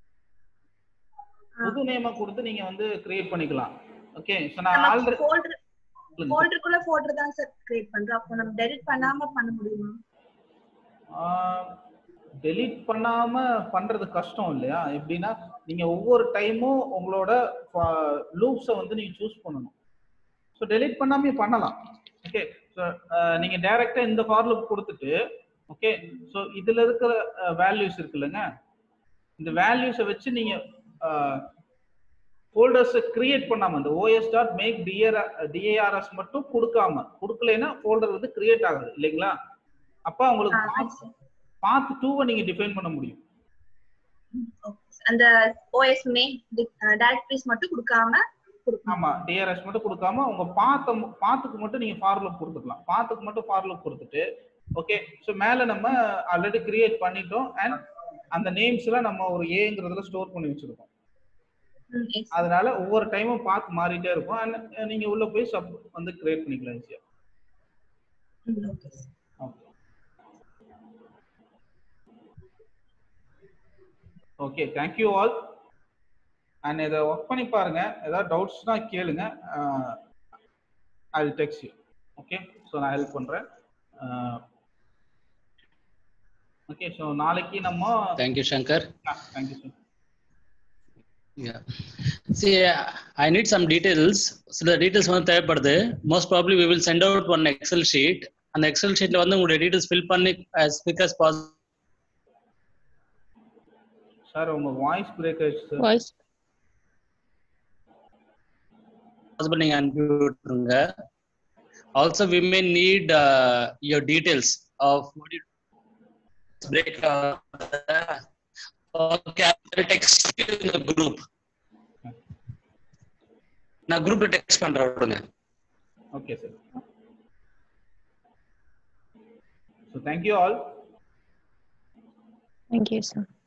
புது நேம கொடுத்து நீங்க வந்து கிரியேட் பண்ணிக்கலாம். ஓகே, சோ நான் ஆல்ரெடி ஃபோல்டருக்குள்ள ஃபோல்டர் தான் சார் கிரியேட் பண்றோம். அப்போ நம்ம டெலிட் பண்ணாம பண்ண முடியுமா? டெலீட் பண்ணாம பண்றது கஷ்டம் இல்லையா? எப்படின்னா நீங்க ஒவ்வொரு டைமும் உங்களோட லூப்ஸை வந்து நீங்க சூஸ் பண்ணணும். ஸோ டெலீட் பண்ணாமே பண்ணலாம். ஓகே, ஸோ நீங்க டைரக்டா இந்த ஃபார் லூப் கொடுத்துட்டு, ஓகே, ஸோ இதுல இருக்கிற வேல்யூஸ் இருக்கு இல்லைங்க, இந்த வேல்யூஸை வச்சு நீங்க ஃபோல்டர்ஸ் கிரியேட் பண்ணாம இந்த os.make dirs மட்டும் கொடுக்கலைன்னா ஃபோல்டர் வந்து கிரியேட் ஆகுது இல்லைங்களா? அப்ப உங்களுக்கு பாத் 2 நீங்க டிஃபைன் பண்ண முடியும். அந்த os main டைரக்டரிஸ் மட்டும் கொடுக்காம, ஆமா, dirs மட்டும் கொடுக்காம உங்க பாத்துக்கு மட்டும் நீங்க ஃபார் லூப் கொடுத்துக்கலாம். பாத்துக்கு மட்டும் ஃபார் லூப் கொடுத்துட்டு, ஓகே, சோ மேல நம்ம ஆல்ரெடி கிரியேட் பண்ணிட்டோம். அண்ட் அந்த நேம்ஸ் எல்லாம் நம்ம ஒரு ஏங்கிறதுல ஸ்டோர் பண்ணி வச்சிருக்கோம். அதனால ஒவ்வொரு டைமும் பாத் மாறிட்டே இருக்கும். அண்ட் நீங்க உள்ள போய் சப் வந்து கிரியேட் பண்ணிக்கலாம் ஈஸியா. Okay, thank you all. And இதை ஒர்க் பண்ணி பாருங்க. ஏதாவது டவுட்ஸ்னா கேளுங்க, I will text you. Okay, so நான் ஹெல்ப் பண்றேன். ஓகே, ஸோ நாளைக்கு நம்ம thank you Shankar. Thank you sir. Yeah. See, I need some details. So the details வந்து தேவைப்படுது. Most probably we will send out one Excel sheet. அந்த Excel sheetல வந்து உங்களுடைய details fill பண்ணி as quick as possible. Sir உங்க voice break ஆயிடுச்சு sir. Voice possible நீங்க அனுப்பி விட்டுருங்க. Also we may need your details of what you break Okay, I will text you in the group. நான் குரூப்ல டெக்ஸ்ட் பண்றேன் விடுங்க. Okay, sir. So thank you all. Thank you, sir.